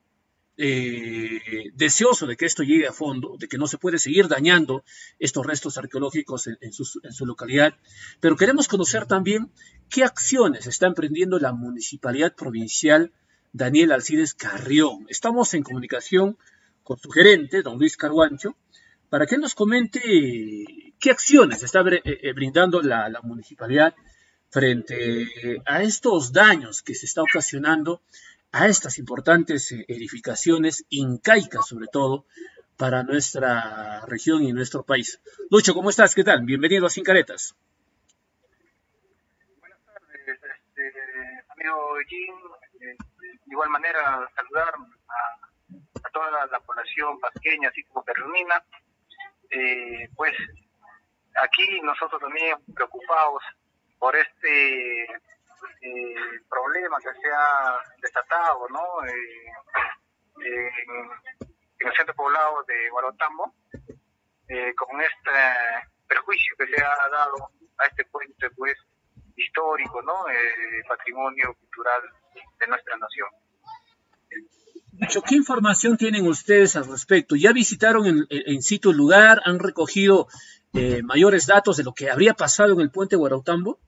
eh, deseoso de que esto llegue a fondo, de que no se puede seguir dañando estos restos arqueológicos en, en, su, en su localidad, pero queremos conocer también qué acciones está emprendiendo la municipalidad provincial Daniel Alcides Carrión. Estamos en comunicación con su gerente, don Luis Carguancho, para que él nos comente qué acciones está brindando la, la municipalidad frente a estos daños que se está ocasionando a estas importantes edificaciones incaicas, sobre todo, para nuestra región y nuestro país. Lucho, ¿cómo estás? ¿Qué tal? Bienvenido a Sin Caretas. Buenas tardes, este, amigo Jim. De igual manera, saludar a, a toda la, la población pasqueña, así como carrionina. Eh, pues aquí nosotros también preocupados por este eh, problema que se ha desatado, ¿no? Eh, en, en el centro poblado de Guarautambo, eh, con este perjuicio que se ha dado a este puente pues histórico, ¿no? Eh, patrimonio cultural de nuestra nación. ¿Qué información tienen ustedes al respecto? ¿Ya visitaron en, en sitio el lugar? ¿Han recogido eh, mayores datos de lo que habría pasado en el puente Guarautambo?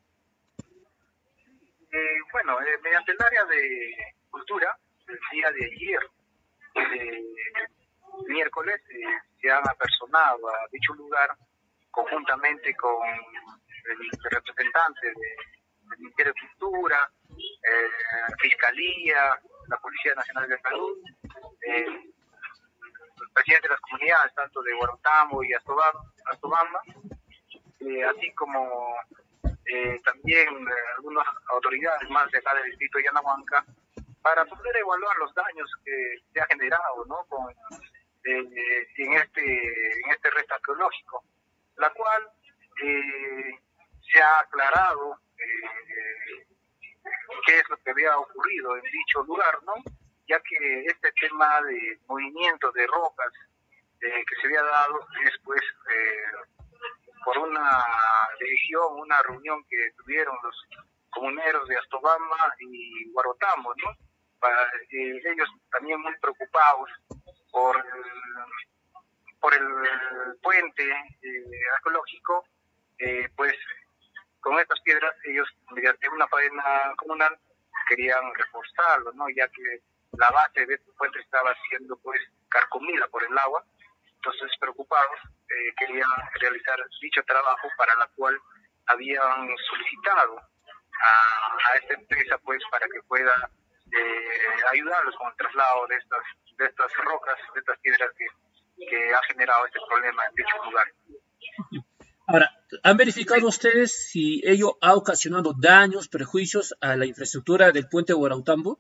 Eh, bueno, eh, mediante el área de cultura, el día de ayer, eh, miércoles, eh, se han apersonado a dicho lugar conjuntamente con el representante de, del Ministerio de Cultura, eh, Fiscalía, la Policía Nacional de Salud, eh, el presidente de las comunidades, tanto de Guarautambo y Astobamba, eh, así como eh, también eh, algunas autoridades más de acá del distrito de Yanahuanca, para poder evaluar los daños que se ha generado, ¿no? Con, eh, en este en este resto arqueológico, la cual eh, se ha aclarado eh, qué es lo que había ocurrido en dicho lugar, ¿no? Ya que este tema de movimiento de rocas eh, que se había dado es pues eh, por una decisión, una reunión que tuvieron los comuneros de Astobamba y Guarautambo, ¿no? Para, eh, ellos también muy preocupados por el, por el puente eh, arqueológico, eh, pues con estas piedras ellos mediante una faena comunal querían reforzarlo, ¿no? Ya que la base de este puente estaba siendo pues carcomida por el agua. Entonces preocupados eh, querían realizar dicho trabajo, para la cual habían solicitado a, a esta empresa pues para que pueda eh, ayudarlos con el traslado de estas de estas rocas, de estas piedras que, que ha generado este problema en dicho lugar. Ahora, ¿han verificado ustedes si ello ha ocasionado daños, perjuicios a la infraestructura del puente Guarautambo?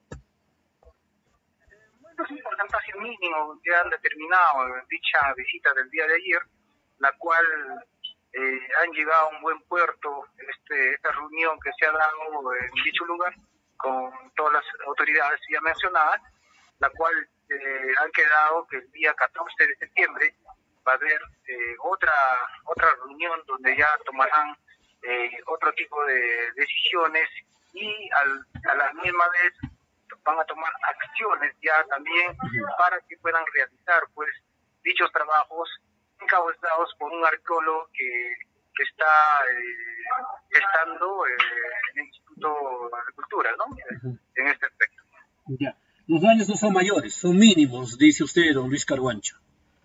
Bueno, es un porcentaje mínimo que han determinado en dicha visita del día de ayer, la cual eh, han llegado a un buen puerto este, esta reunión que se ha dado en dicho lugar con todas las autoridades ya mencionadas, la cual eh, han quedado que el día catorce de septiembre va a haber eh, otra otra reunión donde ya tomarán eh, otro tipo de decisiones y al, a la misma vez van a tomar acciones ya también para que puedan realizar pues dichos trabajos encabezados por un arqueólogo que, que está eh, estando eh, en el Instituto de Cultura, ¿no? Uh-huh. En este aspecto. Ya. Los daños no son mayores, son mínimos, dice usted, don Luis Carhuancho.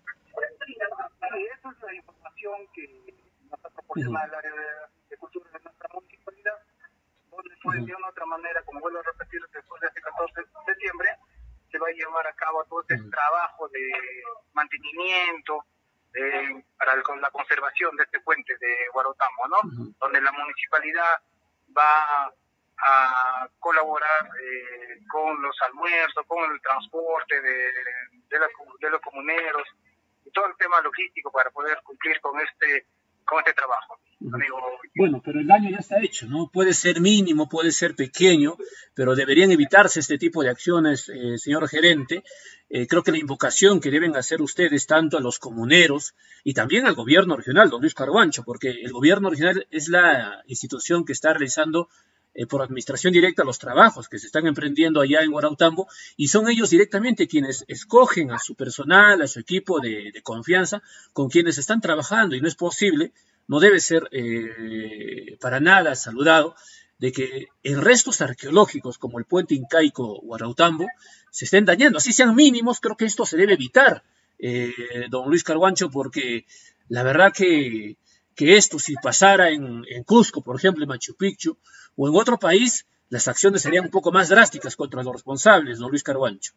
Esa es la información que nos ha proporcionado el área de, de cultura de nuestra municipalidad, donde fue de una u otra manera, como vuelvo a repetir, después de este catorce de septiembre, se va a llevar a cabo todo este trabajo de mantenimiento eh, para el, con la conservación de este puente de Guarautambo, ¿no? Uh-huh. Donde la municipalidad va a colaborar eh, con los almuerzos, con el transporte de, de, la, de los comuneros, todo el tema logístico para poder cumplir con este con este trabajo. Amigo. Bueno, pero el daño ya está hecho, ¿no? Puede ser mínimo, puede ser pequeño, pero deberían evitarse este tipo de acciones, eh, señor gerente. Eh, creo que la invocación que deben hacer ustedes tanto a los comuneros y también al gobierno regional, don Luis Carhuancho, porque el gobierno regional es la institución que está realizando Eh, por administración directa los trabajos que se están emprendiendo allá en Guarautambo, y son ellos directamente quienes escogen a su personal, a su equipo de, de confianza con quienes están trabajando, y no es posible, no debe ser eh, para nada saludado de que en restos arqueológicos como el puente incaico Guarautambo se estén dañando, así sean mínimos. Creo que esto se debe evitar, eh, don Luis Carhuancho, porque la verdad que que esto, si pasara en, en Cusco, por ejemplo, en Machu Picchu, o en otro país, las acciones serían un poco más drásticas contra los responsables, don Luis Carhuancho.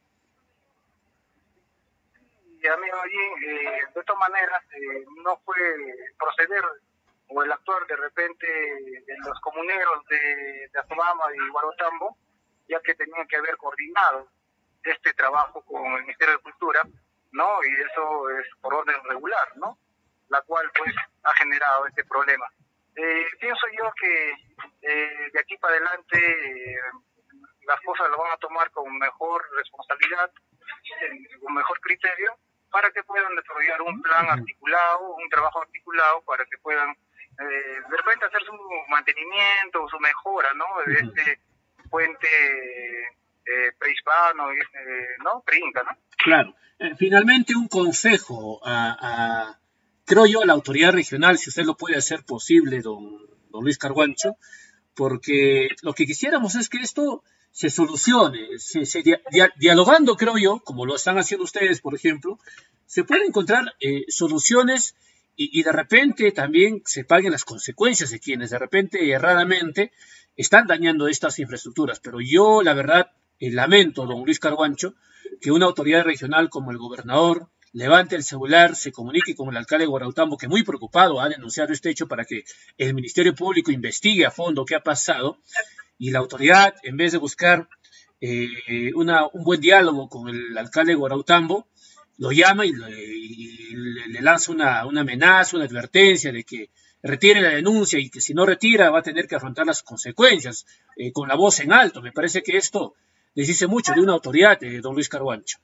Sí, amigo, eh, de todas maneras, eh, no fue proceder o el actuar de repente de los comuneros de, de Astobamba y Guarautambo, ya que tenían que haber coordinado este trabajo con el Ministerio de Cultura, ¿no? Y eso es por orden regular, ¿no? La cual pues ha generado este problema. Eh, pienso yo que eh, de aquí para adelante eh, las cosas las van a tomar con mejor responsabilidad, con mejor criterio, para que puedan desarrollar un plan articulado, un trabajo articulado, para que puedan eh, de repente hacer su mantenimiento, su mejora, ¿no? De este puente eh, prehispano, eh, ¿no? Preinca, ¿no? Claro. Eh, finalmente, un consejo a, a, creo yo, a la autoridad regional, si usted lo puede hacer posible, don, don Luis Carhuancho, porque lo que quisiéramos es que esto se solucione, se, se dia, dia, dialogando, creo yo, como lo están haciendo ustedes, por ejemplo, se pueden encontrar eh, soluciones y, y de repente también se paguen las consecuencias de quienes de repente erradamente están dañando estas infraestructuras. Pero yo, la verdad, eh, lamento, don Luis Carhuancho, que una autoridad regional como el gobernador levante el celular, se comunique con el alcalde de Guarautambo, que muy preocupado ha denunciado este hecho para que el Ministerio Público investigue a fondo qué ha pasado, y la autoridad, en vez de buscar eh, una, un buen diálogo con el alcalde de Guarautambo, lo llama y le, y le, le lanza una, una amenaza, una advertencia de que retire la denuncia y que si no retira va a tener que afrontar las consecuencias eh, con la voz en alto. Me parece que esto les dice mucho de una autoridad, eh, don Luis Carhuancho.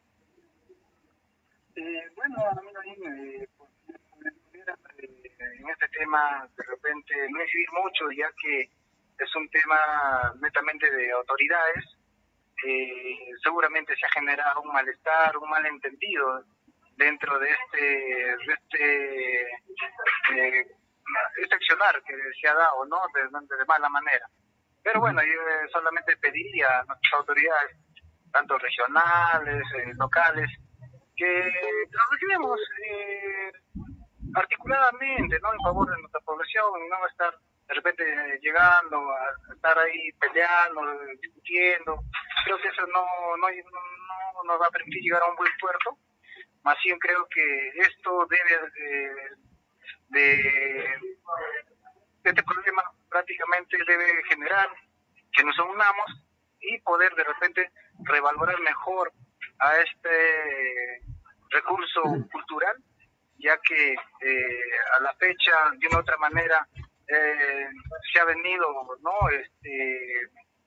Eh, bueno, amigo, eh, pues, eh, en este tema de repente no incidir mucho, ya que es un tema netamente de autoridades. Eh, seguramente se ha generado un malestar, un malentendido dentro de este de este, eh, este accionar que se ha dado, ¿no? De, de mala manera. Pero bueno, yo solamente pediría a nuestras autoridades, tanto regionales, eh, locales, que trabajemos eh, articuladamente, ¿no? En favor de nuestra población, y no estar de repente llegando a estar ahí peleando, discutiendo. Creo que eso no, no, no nos va a permitir llegar a un buen puerto. Más bien creo que esto debe de, de este problema prácticamente debe generar que nos unamos y poder de repente revalorar mejor a este recurso cultural, ya que eh, a la fecha de una u otra manera eh, se ha venido, ¿no? Este,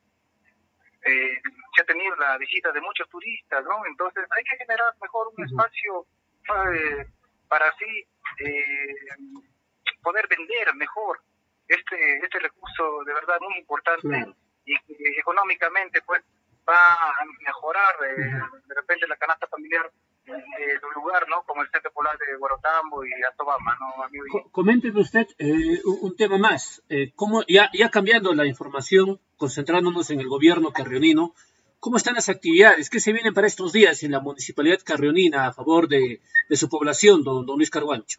eh, se ha tenido la visita de muchos turistas, ¿no? Entonces hay que generar mejor un espacio eh, para así eh, poder vender mejor este este recurso de verdad muy importante. Claro. Y que económicamente pues va a mejorar eh, de repente la canasta familiar eh, de un lugar, ¿no? Como el Centro Polar de Guarautambo y Atobama, ¿no, amigo? Coménteme usted eh, un, un tema más. Eh, ¿cómo, ya, ya cambiando la información, concentrándonos en el gobierno carrionino, ¿cómo están las actividades? ¿Qué se vienen para estos días en la municipalidad carrionina a favor de, de su población, don, don Luis Carhuancho?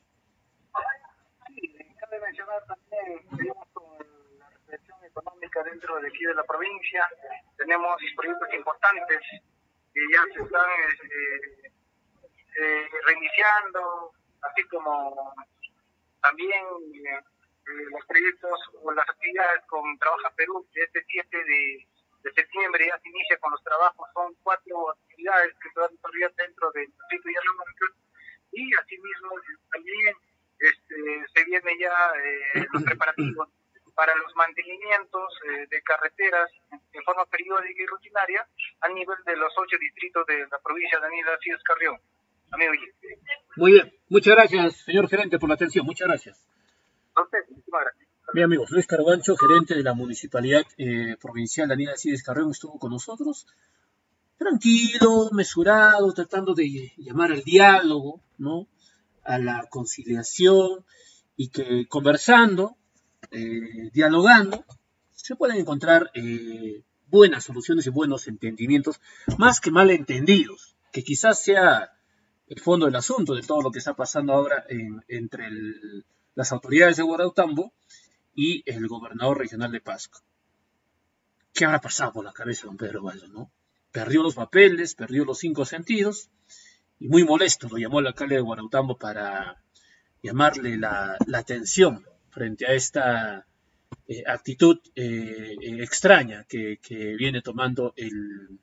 Sí, cabe mencionar también, seguimos con la reflexión económica dentro de aquí de la provincia. Tenemos proyectos importantes que ya se están eh, eh, reiniciando, así como también eh, los proyectos o las actividades con Trabaja Perú, que este siete de, de septiembre ya se inicia con los trabajos. Son cuatro actividades que se van a desarrollar dentro del distrito de Yanahuancán, y asimismo también este, se vienen ya eh, los preparativos para los mantenimientos eh, de carreteras en forma periódica y rutinaria a nivel de los ocho distritos de la provincia de Daniel Alcides Carrión. Amigo. Muy bien, muchas gracias, señor gerente, por la atención. Muchas gracias. A usted, muchísimas gracias. Bien, amigos, Luis Carhuancho, gerente de la municipalidad eh, provincial Daniel Alcides Carrión, estuvo con nosotros, tranquilo, mesurado, tratando de llamar al diálogo, ¿no? A la conciliación, y que conversando, eh, dialogando, se pueden encontrar eh, buenas soluciones y buenos entendimientos, más que malentendidos, que quizás sea el fondo del asunto de todo lo que está pasando ahora en, entre el, las autoridades de Guarautambo y el gobernador regional de Pasco. ¿Qué habrá pasado por la cabeza de don Pedro Baldo, no? Perdió los papeles, perdió los cinco sentidos, y muy molesto lo llamó el alcalde de Guarautambo para llamarle la, la atención frente a esta eh, actitud eh, eh, extraña que, que viene tomando el,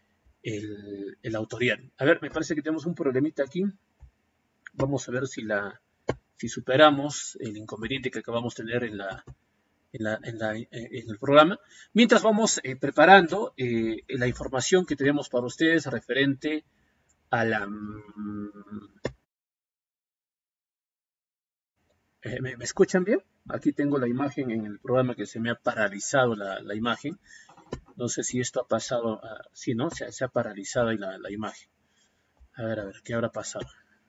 el, el autoridad. A ver, me parece que tenemos un problemita aquí. Vamos a ver si la si superamos el inconveniente que acabamos de tener en la en, la, en, la, en el programa. Mientras vamos eh, preparando eh, la información que tenemos para ustedes referente a la... Eh, ¿me, ¿Me escuchan bien? Aquí tengo la imagen en el programa que se me ha paralizado la, la imagen. No sé si esto ha pasado. Uh, sí, ¿no? Se, se ha paralizado ahí la, la imagen. A ver, a ver, ¿qué habrá pasado?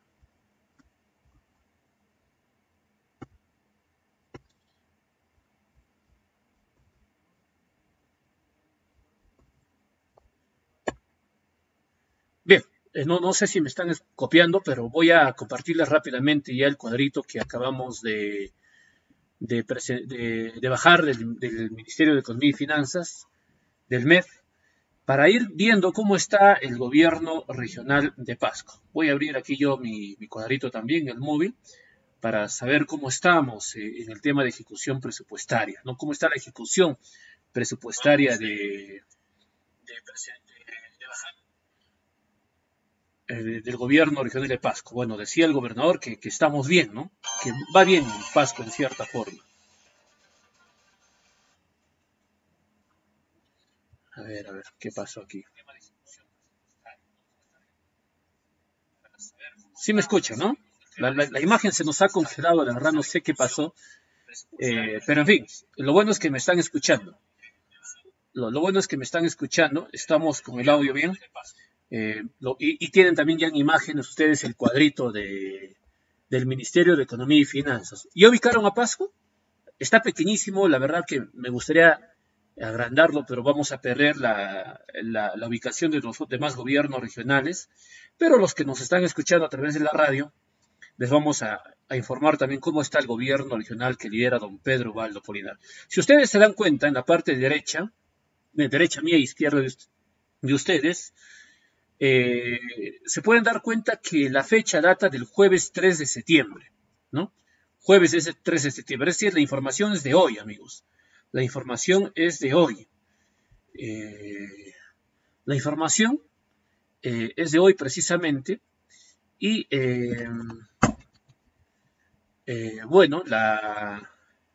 Bien, eh, no, no sé si me están copiando, pero voy a compartirles rápidamente ya el cuadrito que acabamos de, de, de, de bajar del, del Ministerio de Economía y Finanzas, del M E F, para ir viendo cómo está el gobierno regional de Pasco. Voy a abrir aquí yo mi, mi cuadrito también, el móvil, para saber cómo estamos eh, en el tema de ejecución presupuestaria, ¿no? Cómo está la ejecución presupuestaria de, de, de bajar. Eh, del gobierno regional de Pasco. Bueno, decía el gobernador que, que estamos bien, ¿no? Que va bien en Pasco en cierta forma. A ver, a ver, ¿qué pasó aquí? Sí me escuchan, ¿no? La, la, la imagen se nos ha congelado, la verdad no sé qué pasó. Eh, pero en fin, lo bueno es que me están escuchando. Lo, lo bueno es que me están escuchando. Estamos con el audio bien. Eh, lo, y, y tienen también ya en imágenes ustedes el cuadrito de, del Ministerio de Economía y Finanzas. ¿Ya ubicaron a Pasco? Está pequeñísimo, la verdad que me gustaría agrandarlo, pero vamos a perder la, la, la ubicación de los demás gobiernos regionales. Pero los que nos están escuchando a través de la radio, les vamos a, a informar también cómo está el gobierno regional que lidera don Pedro Ubaldo Polinar. Si ustedes se dan cuenta, en la parte derecha, de derecha mía e izquierda de, de ustedes, eh, se pueden dar cuenta que la fecha data del jueves tres de septiembre, ¿no? Jueves es el tres de septiembre, es decir, la información es de hoy, amigos. La información es de hoy. Eh, la información eh, es de hoy precisamente. Y eh, eh, bueno, la,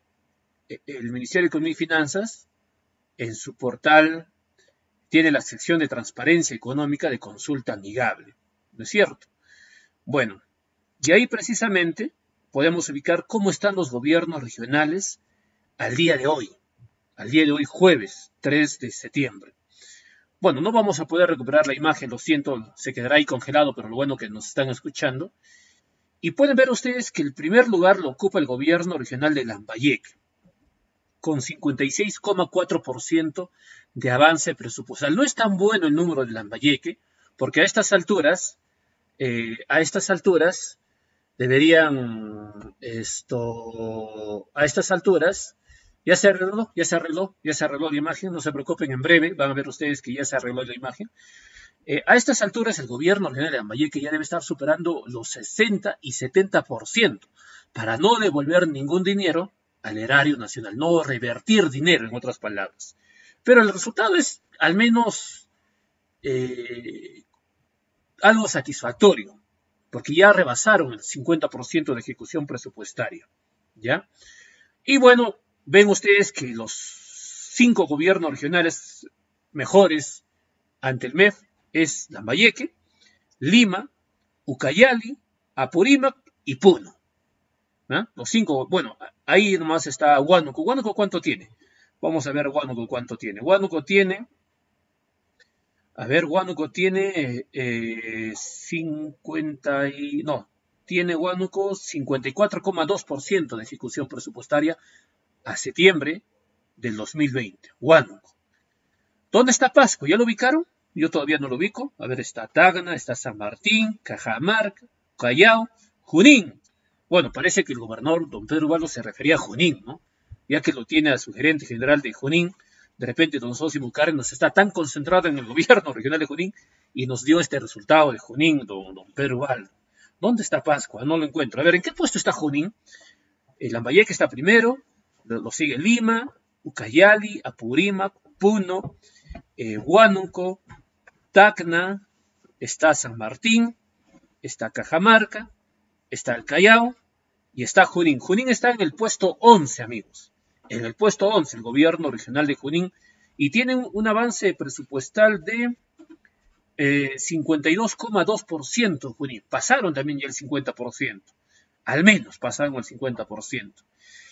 el Ministerio de Economía y Finanzas en su portal tiene la sección de transparencia económica de consulta amigable, ¿no es cierto? Bueno, y ahí precisamente podemos ubicar cómo están los gobiernos regionales al día de hoy, al día de hoy jueves tres de septiembre. Bueno, no vamos a poder recuperar la imagen, lo siento, se quedará ahí congelado, pero lo bueno que nos están escuchando. Y pueden ver ustedes que el primer lugar lo ocupa el gobierno regional de Lambayeque, con cincuenta y seis coma cuatro por ciento de avance presupuestal. No es tan bueno el número de Lambayeque, porque a estas alturas, eh, a estas alturas, deberían, esto, a estas alturas, ya se arregló, ya se arregló, ya se arregló la imagen, no se preocupen, en breve van a ver ustedes que ya se arregló la imagen. Eh, a estas alturas el gobierno regional de Lambayeque ya debe estar superando los sesenta y setenta por ciento para no devolver ningún dinero al erario nacional, no revertir dinero, en otras palabras. Pero el resultado es al menos eh, algo satisfactorio, porque ya rebasaron el cincuenta por ciento de ejecución presupuestaria, ¿ya? Y bueno, ven ustedes que los cinco gobiernos regionales mejores ante el M E F es Lambayeque, Lima, Ucayali, Apurímac y Puno. ¿Ah? Los cinco, bueno, ahí nomás está Huánuco. ¿Huánuco cuánto tiene? Vamos a ver Huánuco cuánto tiene. Huánuco tiene, a ver, Huánuco tiene eh, cincuenta y, no, tiene Huánuco cincuenta y cuatro coma dos por ciento de ejecución presupuestaria a septiembre del dos mil veinte. Huánuco. ¿Dónde está Pasco? ¿Ya lo ubicaron? Yo todavía no lo ubico. A ver, está Tacna, está San Martín, Cajamarca, Callao, Junín. Bueno, parece que el gobernador, don Pedro Ubaldo, se refería a Junín, ¿no? Ya que lo tiene a su gerente general de Junín, de repente don Sosimo Cárdenas está tan concentrado en el gobierno regional de Junín y nos dio este resultado de Junín, don, don Pedro Ubaldo. ¿Dónde está Pascua? No lo encuentro. A ver, ¿en qué puesto está Junín? El Lambayeque está primero, lo sigue Lima, Ucayali, Apurímac, Puno, eh, Huánuco, Tacna, está San Martín, está Cajamarca, está el Callao y está Junín. Junín está en el puesto once, amigos. En el puesto once, el gobierno regional de Junín, y tiene un, un avance presupuestal de eh, cincuenta y dos coma dos por ciento, Junín. Pasaron también ya el cincuenta por ciento. Al menos pasaron el cincuenta por ciento.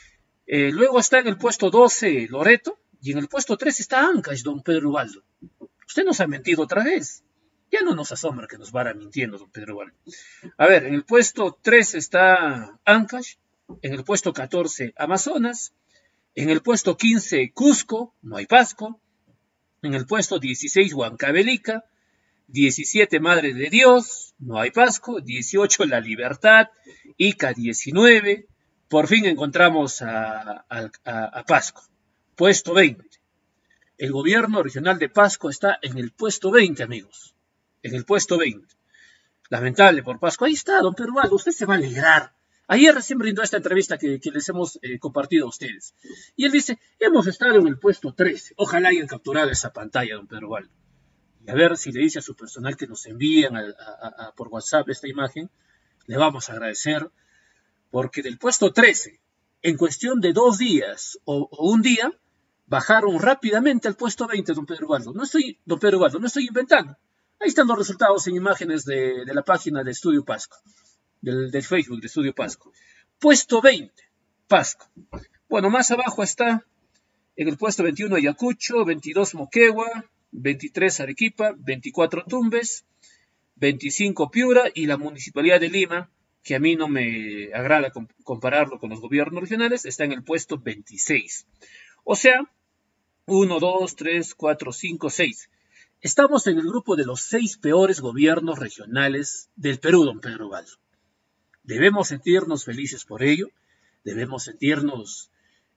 Eh, luego está en el puesto doce Loreto y en el puesto trece está Ancash, don Pedro Ubaldo. Usted nos ha mentido otra vez. Ya no nos asombra que nos vaya mintiendo, don Pedro Ubaldo. A ver, en el puesto trece está Ancash, en el puesto catorce Amazonas, en el puesto quince Cusco, no hay Pasco, en el puesto dieciséis Huancavelica, diecisiete Madre de Dios, no hay Pasco, dieciocho La Libertad, Ica diecinueve, por fin encontramos a, a, a Pasco, puesto veinte. El gobierno regional de Pasco está en el puesto veinte, amigos, en el puesto veinte. Lamentable por Pasco. Ahí está, don Pedro Ubaldo, usted se va a alegrar. Ayer recién brindó esta entrevista que, que les hemos eh, compartido a ustedes. Y él dice, hemos estado en el puesto trece. Ojalá hayan capturado esa pantalla, don Pedro Ubaldo. Y a ver si le dice a su personal que nos envíen a, a, a, por WhatsApp esta imagen. Le vamos a agradecer. Porque del puesto trece, en cuestión de dos días o, o un día, bajaron rápidamente al puesto veinte, don Pedro Ubaldo. No estoy, don Pedro Ubaldo, no estoy inventando. Ahí están los resultados en imágenes de, de la página de Estudio Pasco. Del, del Facebook de Estudio Pasco. Puesto veinte, Pasco. Bueno, más abajo está en el puesto veintiuno Ayacucho, veintidós Moquegua, veintitrés Arequipa, veinticuatro Tumbes, veinticinco Piura y la Municipalidad de Lima, que a mí no me agrada compararlo con los gobiernos regionales, está en el puesto veintiséis. O sea, uno, dos, tres, cuatro, cinco, seis. Estamos en el grupo de los seis peores gobiernos regionales del Perú, don Pedro Ubaldo. Debemos sentirnos felices por ello, debemos sentirnos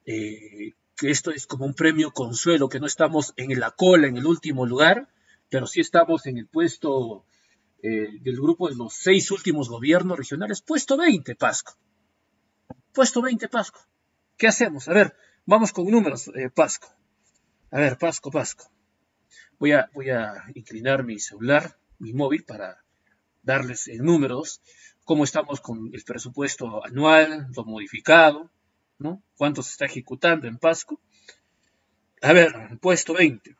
eh, que esto es como un premio consuelo, que no estamos en la cola, en el último lugar, pero sí estamos en el puesto eh, del grupo de los seis últimos gobiernos regionales, puesto veinte, Pasco. Puesto veinte, Pasco. ¿Qué hacemos? A ver, vamos con números, eh, Pasco. A ver, Pasco, Pasco. Voy a, voy a inclinar mi celular, mi móvil, para darles en números cómo estamos con el presupuesto anual, lo modificado, ¿no? Cuánto se está ejecutando en Pasco. A ver, puesto veinte.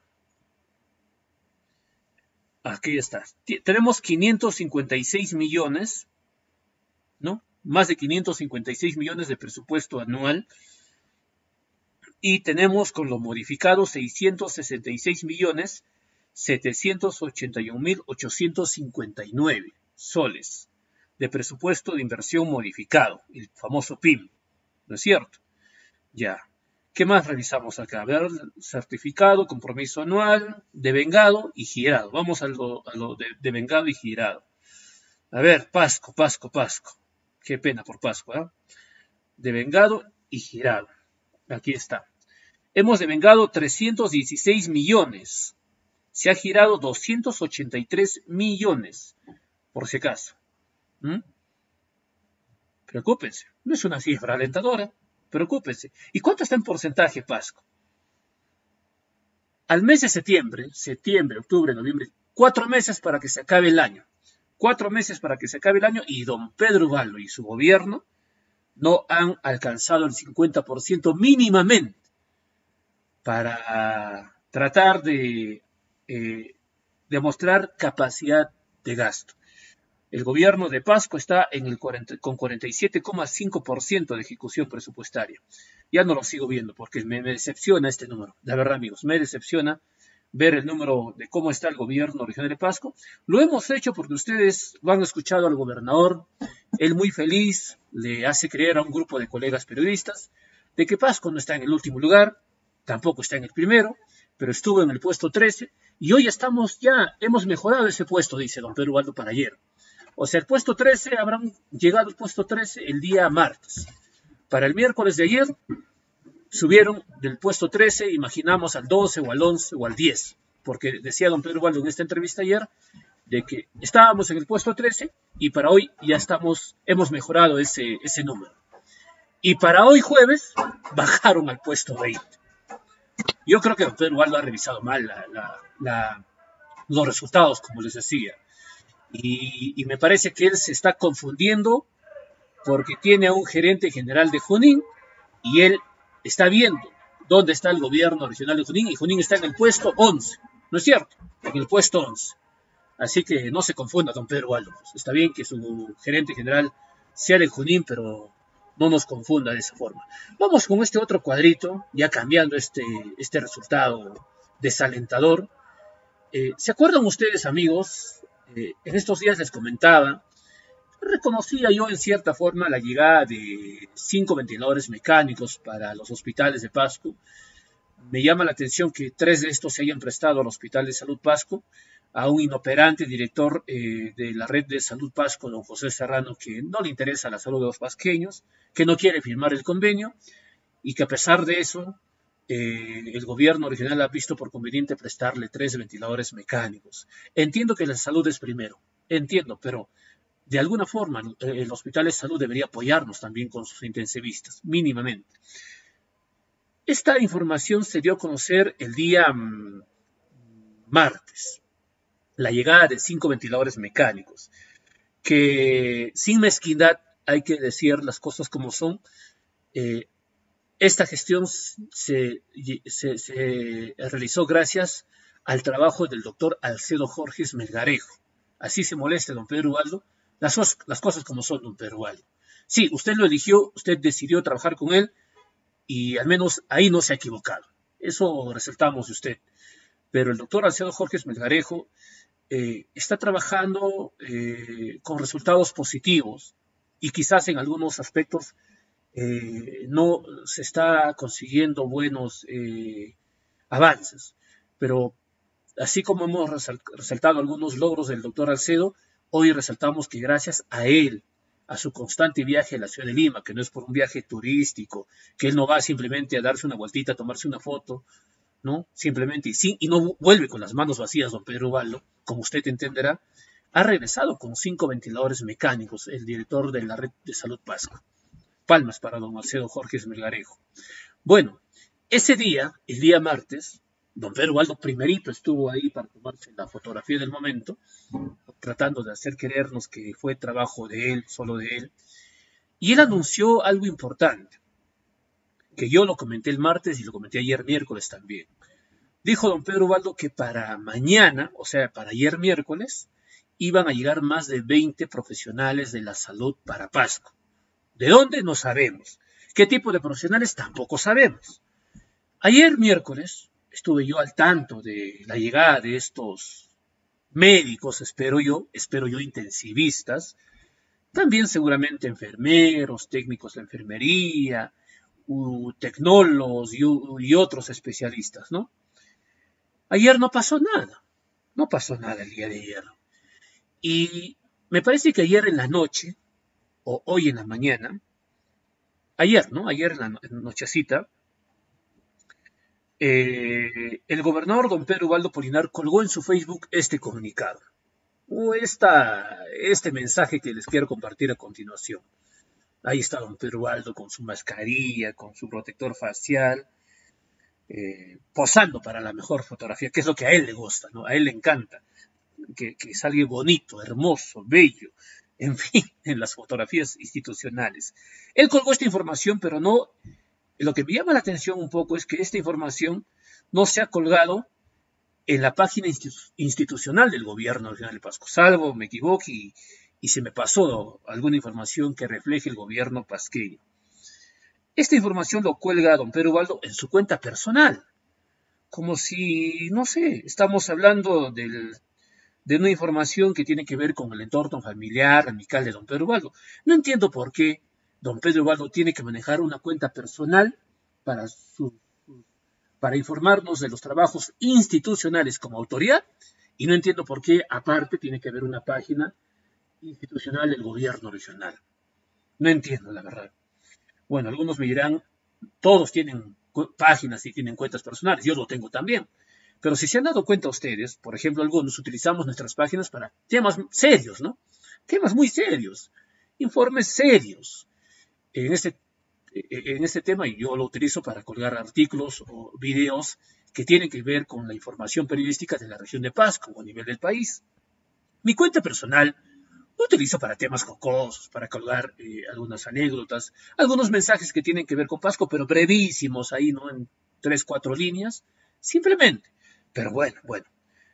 Aquí está. Tenemos quinientos cincuenta y seis millones, ¿no? Más de quinientos cincuenta y seis millones de presupuesto anual. Y tenemos con lo modificado seiscientos sesenta y seis millones setecientos ochenta y un mil ochocientos cincuenta y nueve soles de presupuesto de inversión modificado, el famoso P I M, ¿no es cierto? Ya. ¿Qué más revisamos acá? A ver, certificado, compromiso anual, devengado y girado. Vamos a lo, a lo de devengado y girado. A ver, Pasco, Pasco, Pasco. Qué pena por Pasco, ¿eh? Devengado y girado. Aquí está. Hemos devengado trescientos dieciséis millones. Se ha girado doscientos ochenta y tres millones, por si acaso. ¿Mm? Preocúpense, no es una cifra alentadora, preocúpense. ¿Y cuánto está en porcentaje, Pasco? Al mes de septiembre, septiembre, octubre, noviembre, cuatro meses para que se acabe el año. Cuatro meses para que se acabe el año y don Pedro Ubaldo y su gobierno no han alcanzado el cincuenta por ciento mínimamente para tratar de eh, demostrar capacidad de gasto. El gobierno de Pasco está en el cuarenta, con cuarenta y siete coma cinco por ciento de ejecución presupuestaria. Ya no lo sigo viendo porque me, me decepciona este número. De verdad, amigos, me decepciona ver el número de cómo está el gobierno regional de Pasco. Lo hemos hecho porque ustedes lo han escuchado al gobernador. Él muy feliz le hace creer a un grupo de colegas periodistas de que Pasco no está en el último lugar, tampoco está en el primero, pero estuvo en el puesto trece y hoy estamos ya, hemos mejorado ese puesto, dice don Pedro Ubaldo para ayer. O sea, el puesto trece, habrán llegado al puesto trece el día martes. Para el miércoles de ayer, subieron del puesto trece, imaginamos, al doce o al once o al diez. Porque decía don Pedro Ubaldo en esta entrevista ayer, de que estábamos en el puesto trece y para hoy ya estamos, hemos mejorado ese, ese número. Y para hoy jueves, bajaron al puesto veinte. Yo creo que don Pedro Ubaldo ha revisado mal la, la, la, los resultados, como les decía. Y, y me parece que él se está confundiendo porque tiene a un gerente general de Junín y él está viendo dónde está el gobierno regional de Junín y Junín está en el puesto once, ¿no es cierto? En el puesto once. Así que no se confunda, don Pedro Waldo. Está bien que su gerente general sea de Junín, pero no nos confunda de esa forma. Vamos con este otro cuadrito, ya cambiando este, este resultado desalentador. Eh, ¿Se acuerdan ustedes, amigos? Eh, en estos días les comentaba, reconocía yo en cierta forma la llegada de cinco ventiladores mecánicos para los hospitales de Pasco. Me llama la atención que tres de estos se hayan prestado al Hospital de Salud Pasco, a un inoperante director eh, de la red de Salud Pasco, don José Serrano, que no le interesa la salud de los pasqueños, que no quiere firmar el convenio, y que a pesar de eso, eh, el gobierno regional ha visto por conveniente prestarle tres ventiladores mecánicos. Entiendo que la salud es primero, entiendo, pero de alguna forma el Hospital de Salud debería apoyarnos también con sus intensivistas, mínimamente. Esta información se dio a conocer el día mmm, martes, la llegada de cinco ventiladores mecánicos, que sin mezquindad hay que decir las cosas como son. Eh, esta gestión se, se, se realizó gracias al trabajo del doctor Alcedo Jorges Melgarejo. Así se moleste, don Pedro Waldo, las, las cosas como son, don Pedro Waldo. Sí, usted lo eligió, usted decidió trabajar con él, y al menos ahí no se ha equivocado. Eso resaltamos de usted. Pero el doctor Alcedo Jorges Melgarejo eh, está trabajando eh, con resultados positivos y quizás en algunos aspectos eh, no se está consiguiendo buenos eh, avances. Pero así como hemos resaltado algunos logros del doctor Alcedo, hoy resaltamos que gracias a él, a su constante viaje a la ciudad de Lima, que no es por un viaje turístico, que él no va simplemente a darse una vueltita, a tomarse una foto, ¿no? Simplemente, y, sí, y no vuelve con las manos vacías, don Pedro Waldo, como usted entenderá, ha regresado con cinco ventiladores mecánicos, el director de la red de Salud Pasco. Palmas para don Alcedo Jorges Melgarejo. Bueno, ese día, el día martes, don Pedro Waldo primerito estuvo ahí para tomarse la fotografía del momento, tratando de hacer creernos que fue trabajo de él, solo de él, y él anunció algo importante, que yo lo comenté el martes y lo comenté ayer miércoles también. Dijo don Pedro Waldo que para mañana, o sea, para ayer miércoles, iban a llegar más de veinte profesionales de la salud para Pasco. ¿De dónde? No sabemos. ¿Qué tipo de profesionales? Tampoco sabemos. Ayer miércoles estuve yo al tanto de la llegada de estos médicos, espero yo, espero yo intensivistas, también seguramente enfermeros, técnicos de enfermería, uh, tecnólogos y, y otros especialistas, ¿no? Ayer no pasó nada, no pasó nada el día de ayer. Y me parece que ayer en la noche, o hoy en la mañana, ayer, ¿no? Ayer en la nochecita, Eh, el gobernador don Pedro Waldo Polinar colgó en su Facebook este comunicado, o esta, este mensaje que les quiero compartir a continuación. Ahí está don Pedro Waldo con su mascarilla, con su protector facial, eh, posando para la mejor fotografía, que es lo que a él le gusta, ¿no? A él le encanta, que, que salga bonito, hermoso, bello, en fin, en las fotografías institucionales. Él colgó esta información, pero no... Lo que me llama la atención un poco es que esta información no se ha colgado en la página institu- institucional del gobierno regional de Pasco, salvo me equivoque y, y se me pasó alguna información que refleje el gobierno pasqueño. Esta información lo cuelga don Pedro Waldo en su cuenta personal, como si, no sé, estamos hablando del, de una información que tiene que ver con el entorno familiar, amical de don Pedro Waldo. No entiendo por qué don Pedro Waldo tiene que manejar una cuenta personal para, su, para informarnos de los trabajos institucionales como autoridad, y no entiendo por qué, aparte, tiene que haber una página institucional del gobierno regional. No entiendo, la verdad. Bueno, algunos me dirán, todos tienen páginas y tienen cuentas personales, yo lo tengo también. Pero si se han dado cuenta ustedes, por ejemplo, algunos utilizamos nuestras páginas para temas serios, ¿no? Temas muy serios, informes serios. En este, en este tema yo lo utilizo para colgar artículos o videos que tienen que ver con la información periodística de la región de Pasco o a nivel del país. Mi cuenta personal lo utilizo para temas jocosos, para colgar eh, algunas anécdotas, algunos mensajes que tienen que ver con Pasco, pero brevísimos ahí, ¿no? En tres, cuatro líneas, simplemente. Pero bueno, bueno.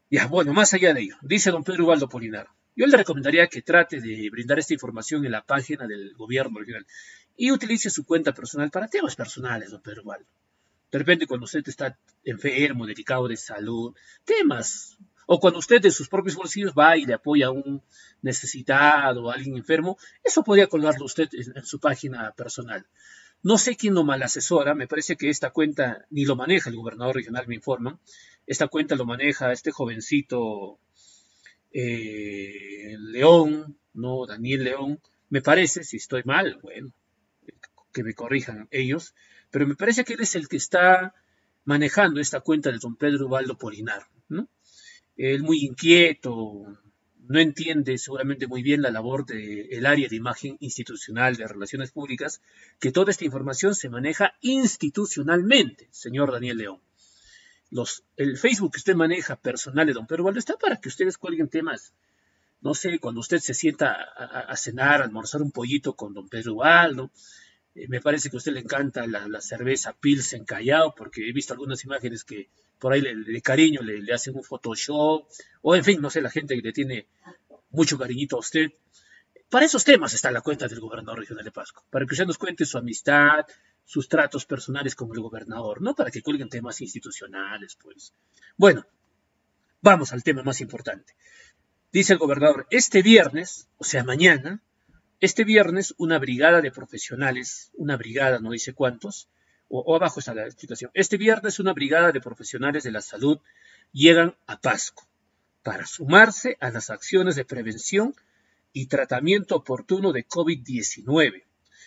Ya, bueno, más allá de ello, dice don Pedro Ubaldo Polinar, yo le recomendaría que trate de brindar esta información en la página del gobierno regional y utilice su cuenta personal para temas personales, don Pedro Ubaldo. De repente, cuando usted está enfermo, delicado de salud, temas, o cuando usted de sus propios bolsillos va y le apoya a un necesitado o a alguien enfermo, eso podría colgarlo usted en, en su página personal. No sé quién lo mal asesora, me parece que esta cuenta ni lo maneja el gobernador regional, me informan. Esta cuenta lo maneja este jovencito eh, León, no, Daniel León, me parece, si estoy mal, bueno, que me corrijan ellos, pero me parece que él es el que está manejando esta cuenta de don Pedro Ubaldo Polinar, ¿no? Él muy inquieto, no entiende seguramente muy bien la labor del área de imagen institucional de relaciones públicas, que toda esta información se maneja institucionalmente, señor Daniel León. Los, el Facebook que usted maneja personal de don Pedro Ubaldo está para que ustedes cuelguen temas, no sé, cuando usted se sienta a, a, a cenar, a almorzar un pollito con don Pedro Ubaldo. Eh, me parece que a usted le encanta la, la cerveza Pilsen Callao, porque he visto algunas imágenes que por ahí le, de cariño le, le hacen un Photoshop, o en fin, no sé, la gente que le tiene mucho cariñito a usted. Para esos temas está la cuenta del gobernador regional de Pasco, para que usted nos cuente su amistad, sus tratos personales con el gobernador, no para que cuelguen temas institucionales, pues. Bueno, vamos al tema más importante. Dice el gobernador, este viernes, o sea, mañana, este viernes una brigada de profesionales, una brigada, no dice cuántos, o, o abajo está la explicación, este viernes una brigada de profesionales de la salud llegan a Pasco para sumarse a las acciones de prevención y tratamiento oportuno de COVID diecinueve.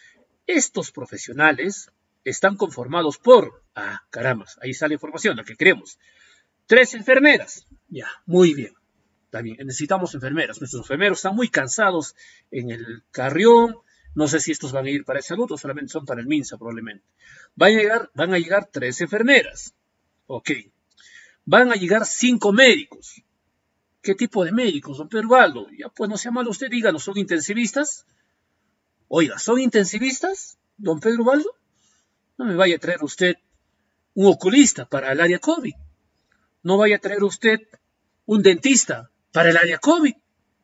Estos profesionales están conformados por, ah, caramba, ahí sale información, la que queremos, tres enfermeras, ya, muy bien. También necesitamos enfermeras. Nuestros enfermeros están muy cansados en el Carrión. No sé si estos van a ir para el salud o solamente son para el MINSA probablemente. Van a llegar, van a llegar tres enfermeras. Ok. Van a llegar cinco médicos. ¿Qué tipo de médicos, don Pedro Ubaldo? Ya pues no sea malo usted, díganos, ¿son intensivistas? Oiga, ¿son intensivistas, don Pedro Ubaldo? No me vaya a traer usted un oculista para el área COVID. No vaya a traer usted un dentista para el área COVID.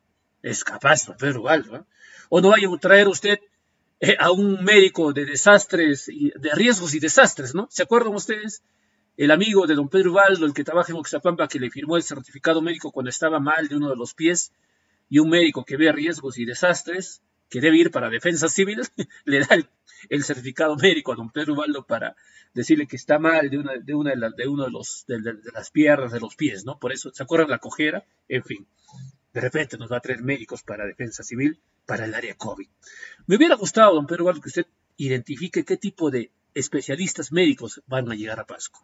Es capaz, don Pedro Ubaldo, ¿eh? O no vaya a traer usted eh, a un médico de desastres, y, de riesgos y desastres, ¿no? ¿Se acuerdan ustedes? El amigo de don Pedro Ubaldo, el que trabaja en Oxapampa, que le firmó el certificado médico cuando estaba mal de uno de los pies, y un médico que ve riesgos y desastres, que debe ir para defensa civil, le da el, el certificado médico a don Pedro Ubaldo para decirle que está mal de una de una de, la, de uno de los de, de, de las piernas, de los pies, ¿no? Por eso, ¿se acuerdan la cojera? En fin, de repente nos va a traer médicos para defensa civil, para el área COVID. Me hubiera gustado, don Pedro Ubaldo, que usted identifique qué tipo de especialistas médicos van a llegar a Pasco.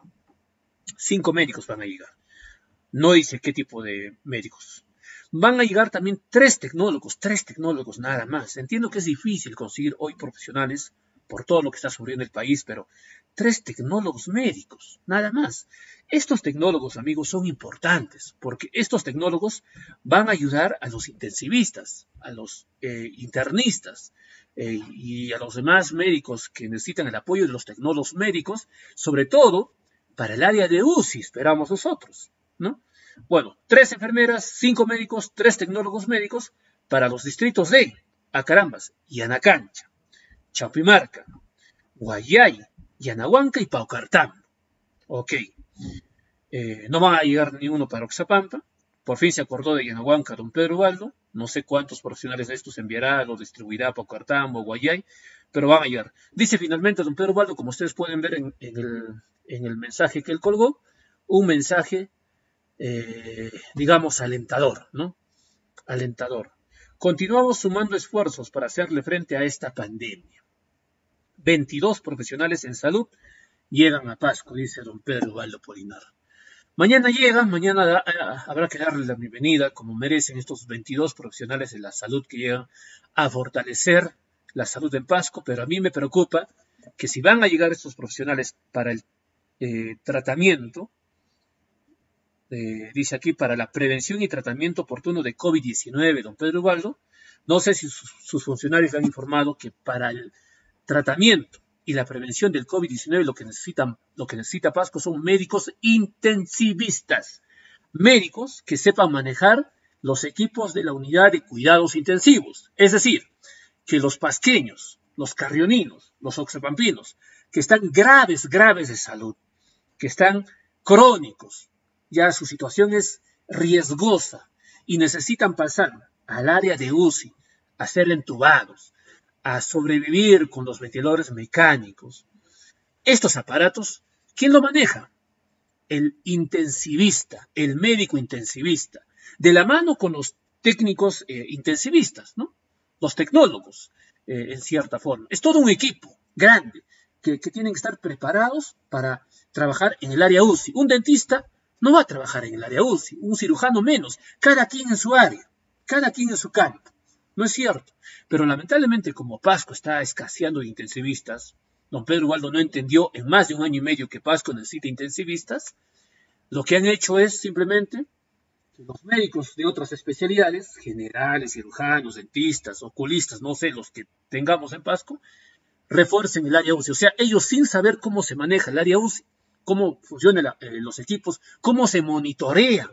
Cinco médicos van a llegar. No dice qué tipo de médicos. Van a llegar también tres tecnólogos, tres tecnólogos nada más. Entiendo que es difícil conseguir hoy profesionales por todo lo que está sucediendo en el país, pero tres tecnólogos médicos, nada más. Estos tecnólogos, amigos, son importantes, porque estos tecnólogos van a ayudar a los intensivistas, a los eh, internistas eh, y a los demás médicos que necesitan el apoyo de los tecnólogos médicos, sobre todo para el área de U C I, esperamos nosotros, ¿no? Bueno, tres enfermeras, cinco médicos, tres tecnólogos médicos para los distritos de Acarambas, Yanacancha, Chaupimarca, Guayay, Yanahuanca y Paucartambo. Ok. Eh, no van a llegar ni uno para Oxapampa. Por fin se acordó de Yanahuanca don Pedro Ubaldo. No sé cuántos profesionales de estos enviará, los distribuirá a Paucartambo, Guayay, pero van a llegar. Dice finalmente don Pedro Ubaldo, como ustedes pueden ver en, en, el, en el mensaje que él colgó, un mensaje Eh, digamos, alentador, ¿no? Alentador. Continuamos sumando esfuerzos para hacerle frente a esta pandemia. veintidós profesionales en salud llegan a Pasco, dice don Pedro Ubaldo Polinar. Mañana llegan, mañana da, habrá que darle la bienvenida, como merecen estos veintidós profesionales de la salud que llegan a fortalecer la salud en Pasco, pero a mí me preocupa que si van a llegar estos profesionales para el eh, tratamiento, Eh, dice aquí, para la prevención y tratamiento oportuno de COVID diecinueve, don Pedro Ubaldo, no sé si sus, sus funcionarios le han informado que para el tratamiento y la prevención del COVID diecinueve lo que necesitan, lo que necesita Pasco son médicos intensivistas. médicos que sepan manejar los equipos de la unidad de cuidados intensivos. Es decir, que los pasqueños, los carrioninos, los oxapampinos, que están graves, graves de salud, que están crónicos, ya su situación es riesgosa y necesitan pasar al área de U C I, a ser entubados, a sobrevivir con los ventiladores mecánicos. Estos aparatos, ¿quién lo maneja? El intensivista, el médico intensivista, de la mano con los técnicos eh, intensivistas, ¿no? Los tecnólogos, eh, en cierta forma. Es todo un equipo grande que, que tienen que estar preparados para trabajar en el área U C I. Un dentista no va a trabajar en el área U C I, un cirujano menos, cada quien en su área, cada quien en su campo. No es cierto, pero lamentablemente como Pasco está escaseando de intensivistas, don Pedro Ubaldo no entendió en más de un año y medio que Pasco necesita intensivistas. Lo que han hecho es simplemente que los médicos de otras especialidades, generales, cirujanos, dentistas, oculistas, no sé, los que tengamos en Pasco, refuercen el área U C I. O sea, ellos sin saber cómo se maneja el área U C I, cómo funcionan eh, los equipos, cómo se monitorea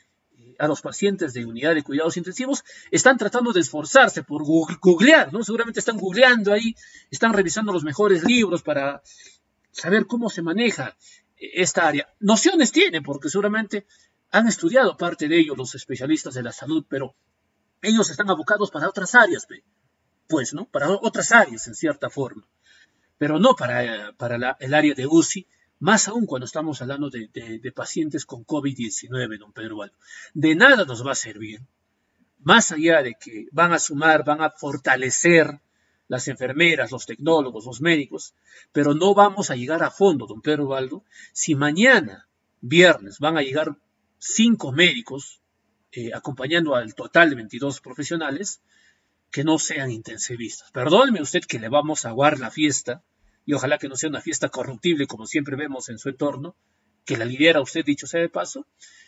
a los pacientes de unidad de cuidados intensivos, están tratando de esforzarse por googlear, ¿no? Seguramente están googleando ahí, están revisando los mejores libros para saber cómo se maneja esta área. Nociones tienen, porque seguramente han estudiado parte de ello los especialistas de la salud, pero ellos están abocados para otras áreas, pues, ¿no? Para otras áreas, en cierta forma, pero no para, para la, el área de U C I, más aún cuando estamos hablando de, de, de pacientes con COVID diecinueve, don Pedro Ubaldo. De nada nos va a servir, más allá de que van a sumar, van a fortalecer las enfermeras, los tecnólogos, los médicos, pero no vamos a llegar a fondo, don Pedro Ubaldo, si mañana, viernes, van a llegar cinco médicos eh, acompañando al total de veintidós profesionales que no sean intensivistas. Perdóneme usted que le vamos a aguar la fiesta, y ojalá que no sea una fiesta corruptible como siempre vemos en su entorno, que la lidera usted, dicho sea de paso.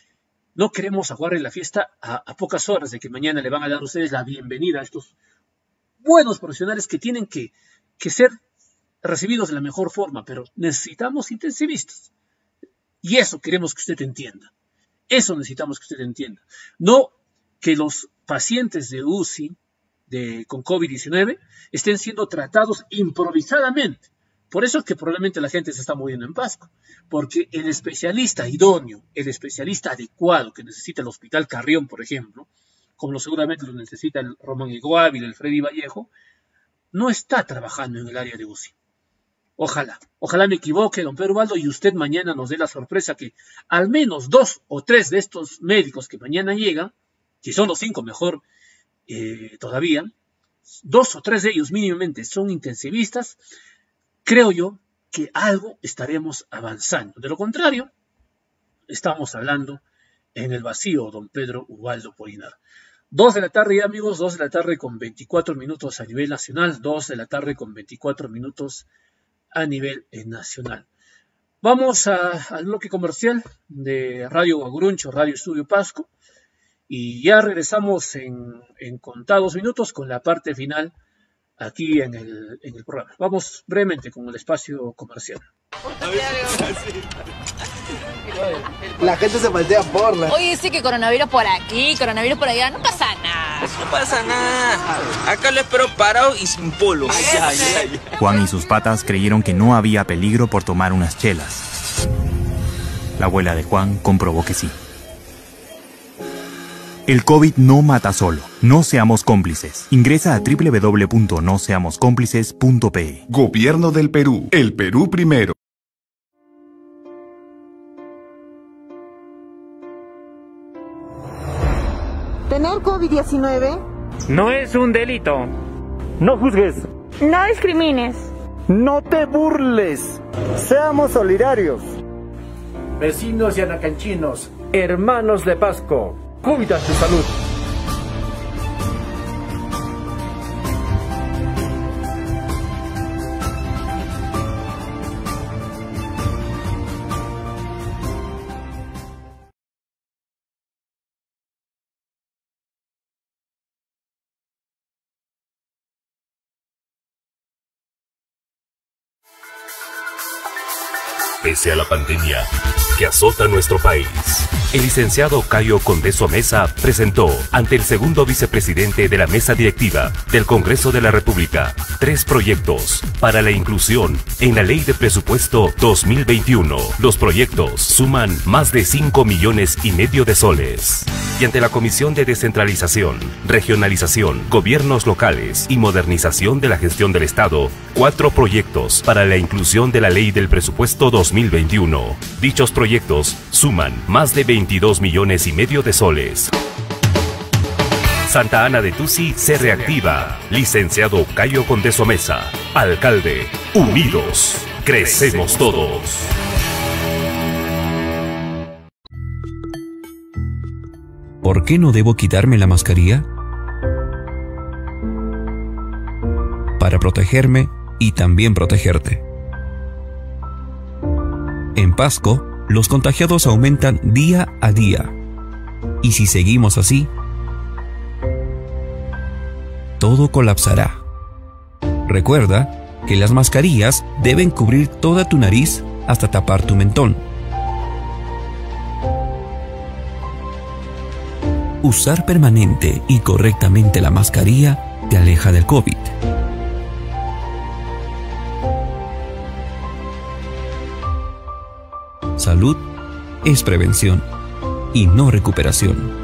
No queremos aguarle la fiesta a, a pocas horas de que mañana le van a dar a ustedes la bienvenida a estos buenos profesionales que tienen que, que ser recibidos de la mejor forma, pero necesitamos intensivistas. Y eso queremos que usted entienda. Eso necesitamos que usted entienda. No que los pacientes de U C I de, con COVID diecinueve estén siendo tratados improvisadamente. Por eso es que probablemente la gente se está moviendo en Pasco, porque el especialista idóneo, el especialista adecuado que necesita el Hospital Carrión, por ejemplo, como lo seguramente lo necesita el Román Iguávila, el Freddy Vallejo, no está trabajando en el área de U C I. Ojalá, ojalá me equivoque, don Pedro Ubaldo, y usted mañana nos dé la sorpresa que al menos dos o tres de estos médicos que mañana llegan, si son los cinco mejor eh, todavía, dos o tres de ellos mínimamente son intensivistas. Creo yo que algo estaremos avanzando. De lo contrario, estamos hablando en el vacío, don Pedro Ubaldo Polinar. Dos de la tarde ya, amigos, dos de la tarde con veinticuatro minutos a nivel nacional, dos de la tarde con veinticuatro minutos a nivel eh, nacional. Vamos a, al bloque comercial de Radio Guaguruncho, Radio Estudio Pasco, y ya regresamos en, en contados minutos con la parte final aquí en el, en el programa. Vamos brevemente con el espacio comercial. La gente se maltea por la... Oye, sí que coronavirus por aquí, coronavirus por allá, no pasa nada. No pasa nada. Acá lo espero parado y sin polo. Ay, ay, ay. Juan y sus patas creyeron que no había peligro por tomar unas chelas. La abuela de Juan comprobó que sí. El COVID no mata solo. No seamos cómplices. Ingresa a doble u doble u doble u punto no seamos cómplices punto pe. Gobierno del Perú. El Perú primero. ¿Tener COVID diecinueve? No es un delito. No juzgues. No discrimines. No te burles. Seamos solidarios. Vecinos y anacanchinos, hermanos de Pasco, cuida tu salud. Pese a la pandemia que azota nuestro país, el licenciado Cayo Condeso Mesa presentó ante el segundo vicepresidente de la mesa directiva del Congreso de la República tres proyectos para la inclusión en la Ley de Presupuesto dos mil veintiuno. Los proyectos suman más de cinco millones y medio de soles. Y ante la Comisión de Descentralización, Regionalización, Gobiernos Locales y Modernización de la Gestión del Estado, cuatro proyectos para la inclusión de la Ley del Presupuesto dos mil veintiuno. Dichos proyectos suman más de veintidós millones y medio de soles. Santa Ana de Tusi se reactiva. Licenciado Cayo Condeso Mesa, alcalde. Unidos, crecemos todos. ¿Por qué no debo quitarme la mascarilla? Para protegerme y también protegerte. En Pasco, los contagiados aumentan día a día. Y si seguimos así, todo colapsará. Recuerda que las mascarillas deben cubrir toda tu nariz hasta tapar tu mentón. Usar permanente y correctamente la mascarilla te aleja del COVID. Salud es prevención y no recuperación.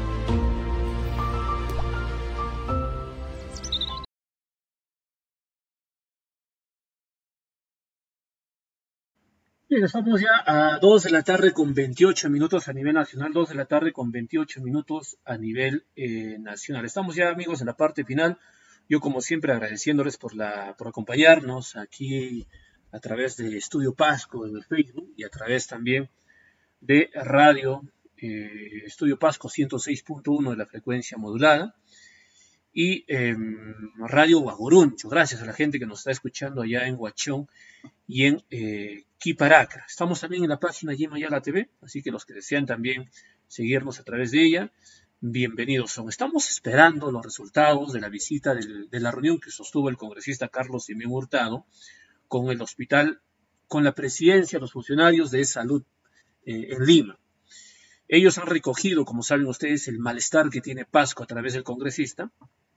Bien, estamos ya a dos de la tarde con veintiocho minutos a nivel nacional, dos de la tarde con veintiocho minutos a nivel eh, nacional. Estamos ya, amigos, en la parte final. Yo, como siempre, agradeciéndoles por, la, por acompañarnos aquí a través de Estudio Pasco en el Facebook y a través también de Radio eh, Estudio Pasco ciento seis punto uno de la frecuencia modulada y eh, Radio Guaguruncho. Gracias a la gente que nos está escuchando allá en Huachón y en eh, Quiparaca. Estamos también en la página Yemayala T V, así que los que desean también seguirnos a través de ella, bienvenidos son. Estamos esperando los resultados de la visita del, de la reunión que sostuvo el congresista Carlos Simeón Hurtado con el hospital, con la presidencia, los funcionarios de salud eh, en Lima. Ellos han recogido, como saben ustedes, el malestar que tiene Pasco a través del congresista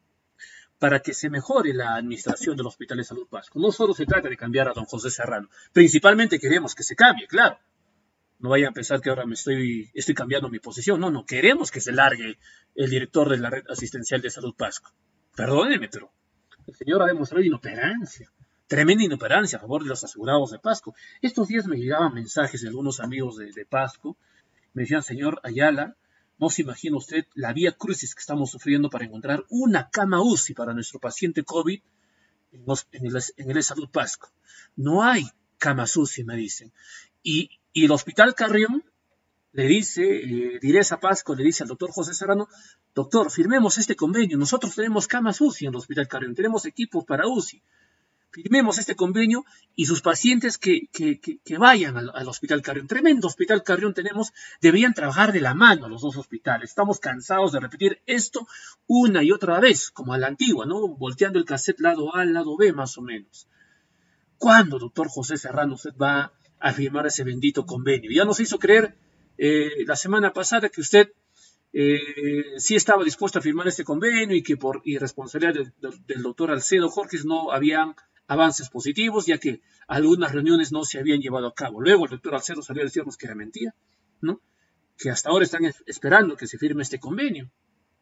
para que se mejore la administración del Hospital de Salud Pasco. No solo se trata de cambiar a don José Serrano, principalmente queremos que se cambie, claro. No vayan a pensar que ahora me estoy, estoy cambiando mi posición. No, no, queremos que se largue el director de la Red Asistencial de Salud Pasco. Perdónenme, pero el señor ha demostrado inoperancia, tremenda inoperancia a favor de los asegurados de Pasco. Estos días me llegaban mensajes de algunos amigos de, de Pasco. Me decían, señor Ayala, no se imagina usted la vía crucis que estamos sufriendo para encontrar una cama U C I para nuestro paciente COVID en, los, en, el, en el Salud Pasco. No hay camas U C I, me dicen. Y, y el Hospital Carrión le dice, eh, Direza Pasco le dice al doctor José Serrano, doctor, firmemos este convenio. Nosotros tenemos camas U C I en el Hospital Carrión, tenemos equipos para U C I. Firmemos este convenio y sus pacientes que, que, que, que vayan al, al Hospital Carrión. Tremendo Hospital Carrión tenemos, deberían trabajar de la mano los dos hospitales. Estamos cansados de repetir esto una y otra vez, como a la antigua, ¿no? Volteando el cassette lado A, lado B, más o menos. ¿Cuándo, doctor José Serrano, usted va a firmar ese bendito convenio? Ya nos hizo creer eh, la semana pasada que usted eh, sí estaba dispuesto a firmar este convenio y que por irresponsabilidad del, del, del doctor Alcedo Jorges no habían avances positivos, ya que algunas reuniones no se habían llevado a cabo. Luego el doctor Alcedo salió a decirnos que era mentira, ¿no? Que hasta ahora están esperando que se firme este convenio,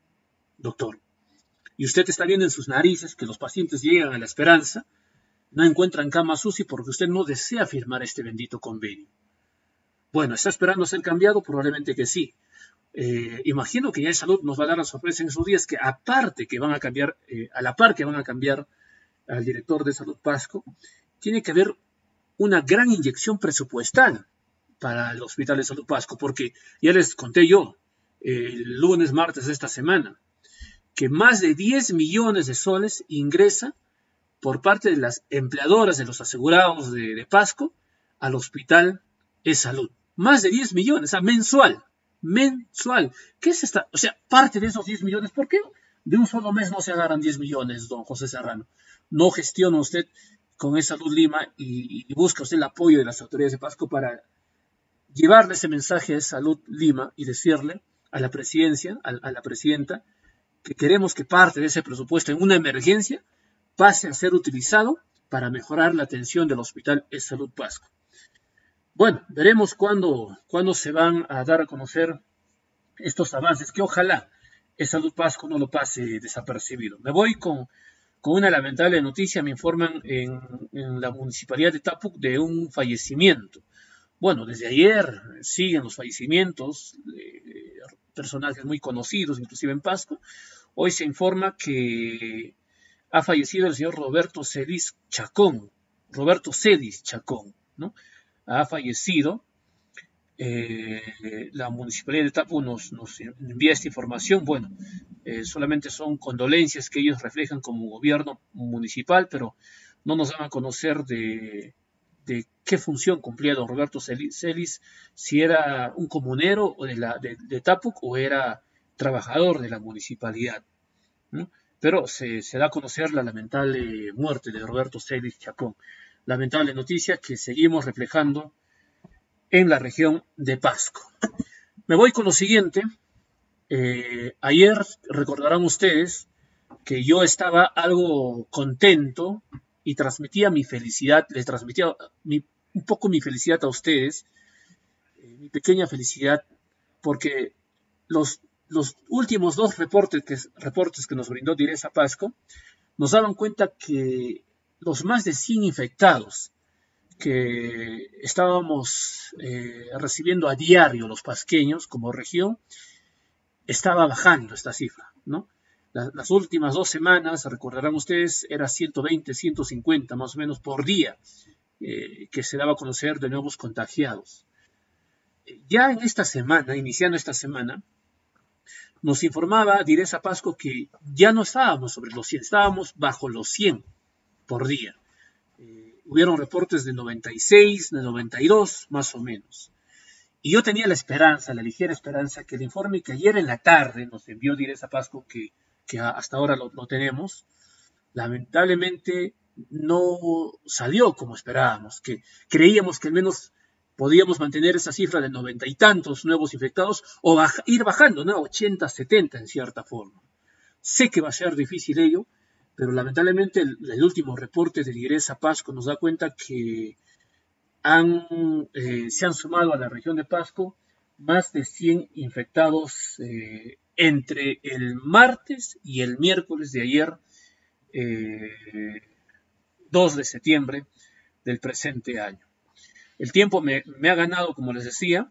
doctor. Y usted está viendo en sus narices que los pacientes llegan a la esperanza, no encuentran camas U C I porque usted no desea firmar este bendito convenio. Bueno, ¿está esperando ser cambiado? Probablemente que sí. Eh, imagino que ya el Salud nos va a dar la sorpresa en esos días que aparte que van a cambiar, eh, a la par que van a cambiar al director de Salud Pasco, tiene que haber una gran inyección presupuestal para el Hospital de Salud Pasco, porque ya les conté yo, eh, el lunes, martes de esta semana, que más de diez millones de soles ingresa por parte de las empleadoras de los asegurados de, de Pasco al Hospital de Salud. Más de diez millones, o sea, mensual, mensual. ¿Qué es esta? O sea, parte de esos diez millones, ¿por qué de un solo mes no se agarran diez millones, don José Serrano? No gestiona usted con E-Salud Lima y, y busca usted el apoyo de las autoridades de Pasco para llevarle ese mensaje a E-Salud Lima y decirle a la presidencia, a, a la presidenta, que queremos que parte de ese presupuesto en una emergencia pase a ser utilizado para mejorar la atención del Hospital E-Salud Pasco. Bueno, veremos cuándo, cuándo se van a dar a conocer estos avances, que ojalá E-Salud Pasco no lo pase desapercibido. Me voy con, con una lamentable noticia. Me informan en, en la municipalidad de Tapuc de un fallecimiento. Bueno, desde ayer siguen los fallecimientos de personajes muy conocidos, inclusive en Pasco. Hoy se informa que ha fallecido el señor Roberto Cedis Chacón. Roberto Cedis Chacón, ¿no? Ha fallecido. Eh, la municipalidad de Tapuc nos, nos envía esta información. Bueno, eh, solamente son condolencias que ellos reflejan como gobierno municipal, pero no nos dan a conocer de, de qué función cumplía don Roberto Celis, si era un comunero de, la, de, de Tapuc o era trabajador de la municipalidad, ¿no? Pero se, se da a conocer la lamentable muerte de Roberto Celis Chacón. Lamentable noticia que seguimos reflejando en la región de Pasco. Me voy con lo siguiente. Eh, ayer recordarán ustedes que yo estaba algo contento y transmitía mi felicidad, les transmitía mi, un poco mi felicidad a ustedes, eh, mi pequeña felicidad, porque los, los últimos dos reportes que, reportes que nos brindó Direza Pasco nos daban cuenta que los más de cien infectados que estábamos eh, recibiendo a diario los pasqueños como región, estaba bajando esta cifra, ¿no? La, las últimas dos semanas, recordarán ustedes, era ciento veinte, ciento cincuenta más o menos por día eh, que se daba a conocer de nuevos contagiados. Ya en esta semana, iniciando esta semana, nos informaba Direza Pasco que ya no estábamos sobre los cien, estábamos bajo los cien por día. Hubieron reportes de noventa y seis, de noventa y dos, más o menos. Y yo tenía la esperanza, la ligera esperanza, que el informe que ayer en la tarde nos envió Direza Pasco, que, que hasta ahora lo, lo tenemos, lamentablemente no salió como esperábamos, que creíamos que al menos podíamos mantener esa cifra de noventa y tantos nuevos infectados o baja, ir bajando, ¿no? ochenta, setenta en cierta forma. Sé que va a ser difícil ello, pero lamentablemente el, el último reporte de Direza Pasco nos da cuenta que han, eh, se han sumado a la región de Pasco más de cien infectados eh, entre el martes y el miércoles de ayer, eh, dos de septiembre del presente año. El tiempo me, me ha ganado, como les decía,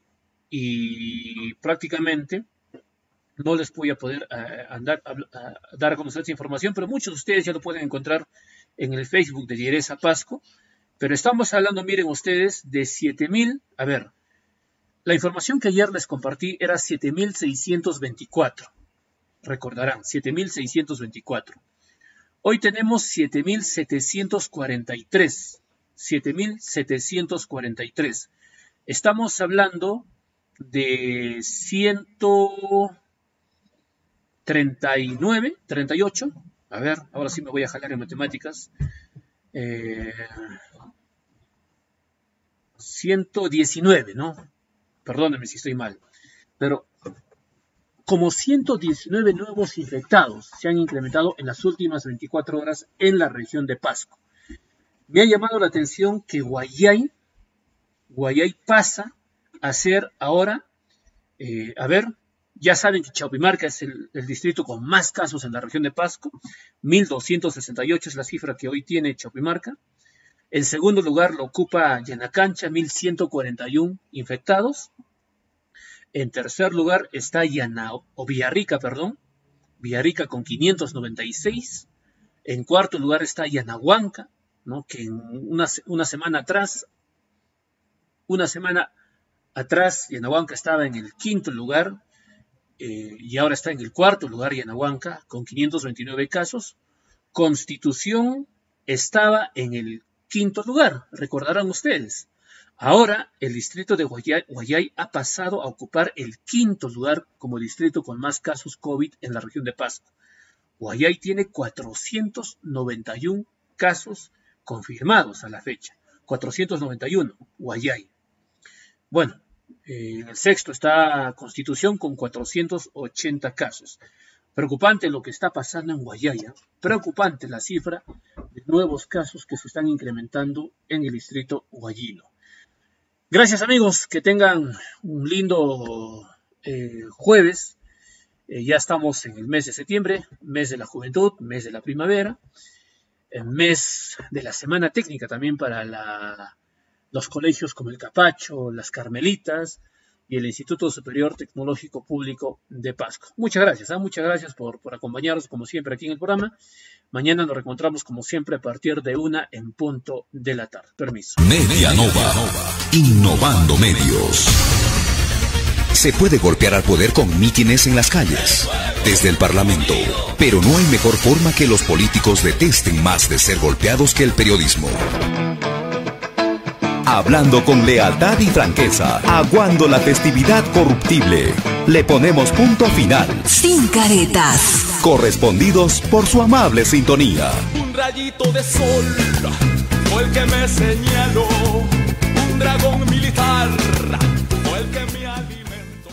y prácticamente no les voy a poder uh, andar, a, a dar a conocer esta información, pero muchos de ustedes ya lo pueden encontrar en el Facebook de Direza Pasco. Pero estamos hablando, miren ustedes, de siete mil, a ver, la información que ayer les compartí era siete mil seiscientos veinticuatro, recordarán, siete mil seiscientos veinticuatro. Hoy tenemos siete mil setecientos cuarenta y tres, siete mil setecientos cuarenta y tres. Estamos hablando de ciento treinta y nueve, treinta y ocho, a ver, ahora sí me voy a jalar en matemáticas, eh, ciento diecinueve, ¿no? Perdónenme si estoy mal, pero como ciento diecinueve nuevos infectados se han incrementado en las últimas veinticuatro horas en la región de Pasco. Me ha llamado la atención que Guayay, Guayay pasa a ser ahora, eh, a ver, ya saben que Chaupimarca es el, el distrito con más casos en la región de Pasco, mil doscientos sesenta y ocho es la cifra que hoy tiene Chaupimarca. En segundo lugar lo ocupa Yanacancha, mil ciento cuarenta y uno infectados. En tercer lugar está Yana, o Villarrica, perdón, Villarrica con quinientos noventa y seis. En cuarto lugar está Yanahuanca, ¿no? Que en una, una semana atrás, una semana atrás Yanahuanca estaba en el quinto lugar, eh, y ahora está en el cuarto lugar Yanahuanca con quinientos veintinueve casos. Constitución estaba en el quinto lugar, recordarán ustedes. Ahora el distrito de Guayay, Guayay ha pasado a ocupar el quinto lugar como distrito con más casos COVID en la región de Pasco. Guayay tiene cuatrocientos noventa y uno casos confirmados a la fecha, cuatrocientos noventa y uno, Guayay. Bueno, eh, en el sexto está Constitución con cuatrocientos ochenta casos. Preocupante lo que está pasando en Guayaya, preocupante la cifra de nuevos casos que se están incrementando en el distrito guayino. Gracias amigos, que tengan un lindo eh, jueves. Eh, ya estamos en el mes de septiembre, mes de la juventud, mes de la primavera, el mes de la semana técnica también para la, los colegios como el Capacho, las Carmelitas y el Instituto Superior Tecnológico Público de Pasco. Muchas gracias, ¿eh? muchas gracias por, por acompañarnos como siempre aquí en el programa. Mañana nos reencontramos como siempre a partir de una en punto de la tarde. Permiso. Medianova, innovando medios. Se puede golpear al poder con mítines en las calles, desde el Parlamento, pero no hay mejor forma que los políticos detesten más de ser golpeados que el periodismo. Hablando con lealtad y franqueza, aguando la festividad corruptible. Le ponemos punto final. Sin caretas. Correspondidos por su amable sintonía. Un rayito de sol fue el que me señaló. Un dragón militar fue el que me alimentó.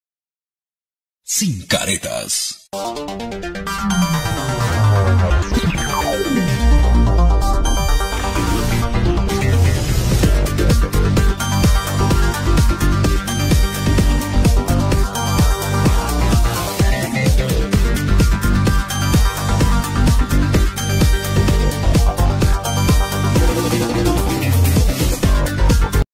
Sin caretas.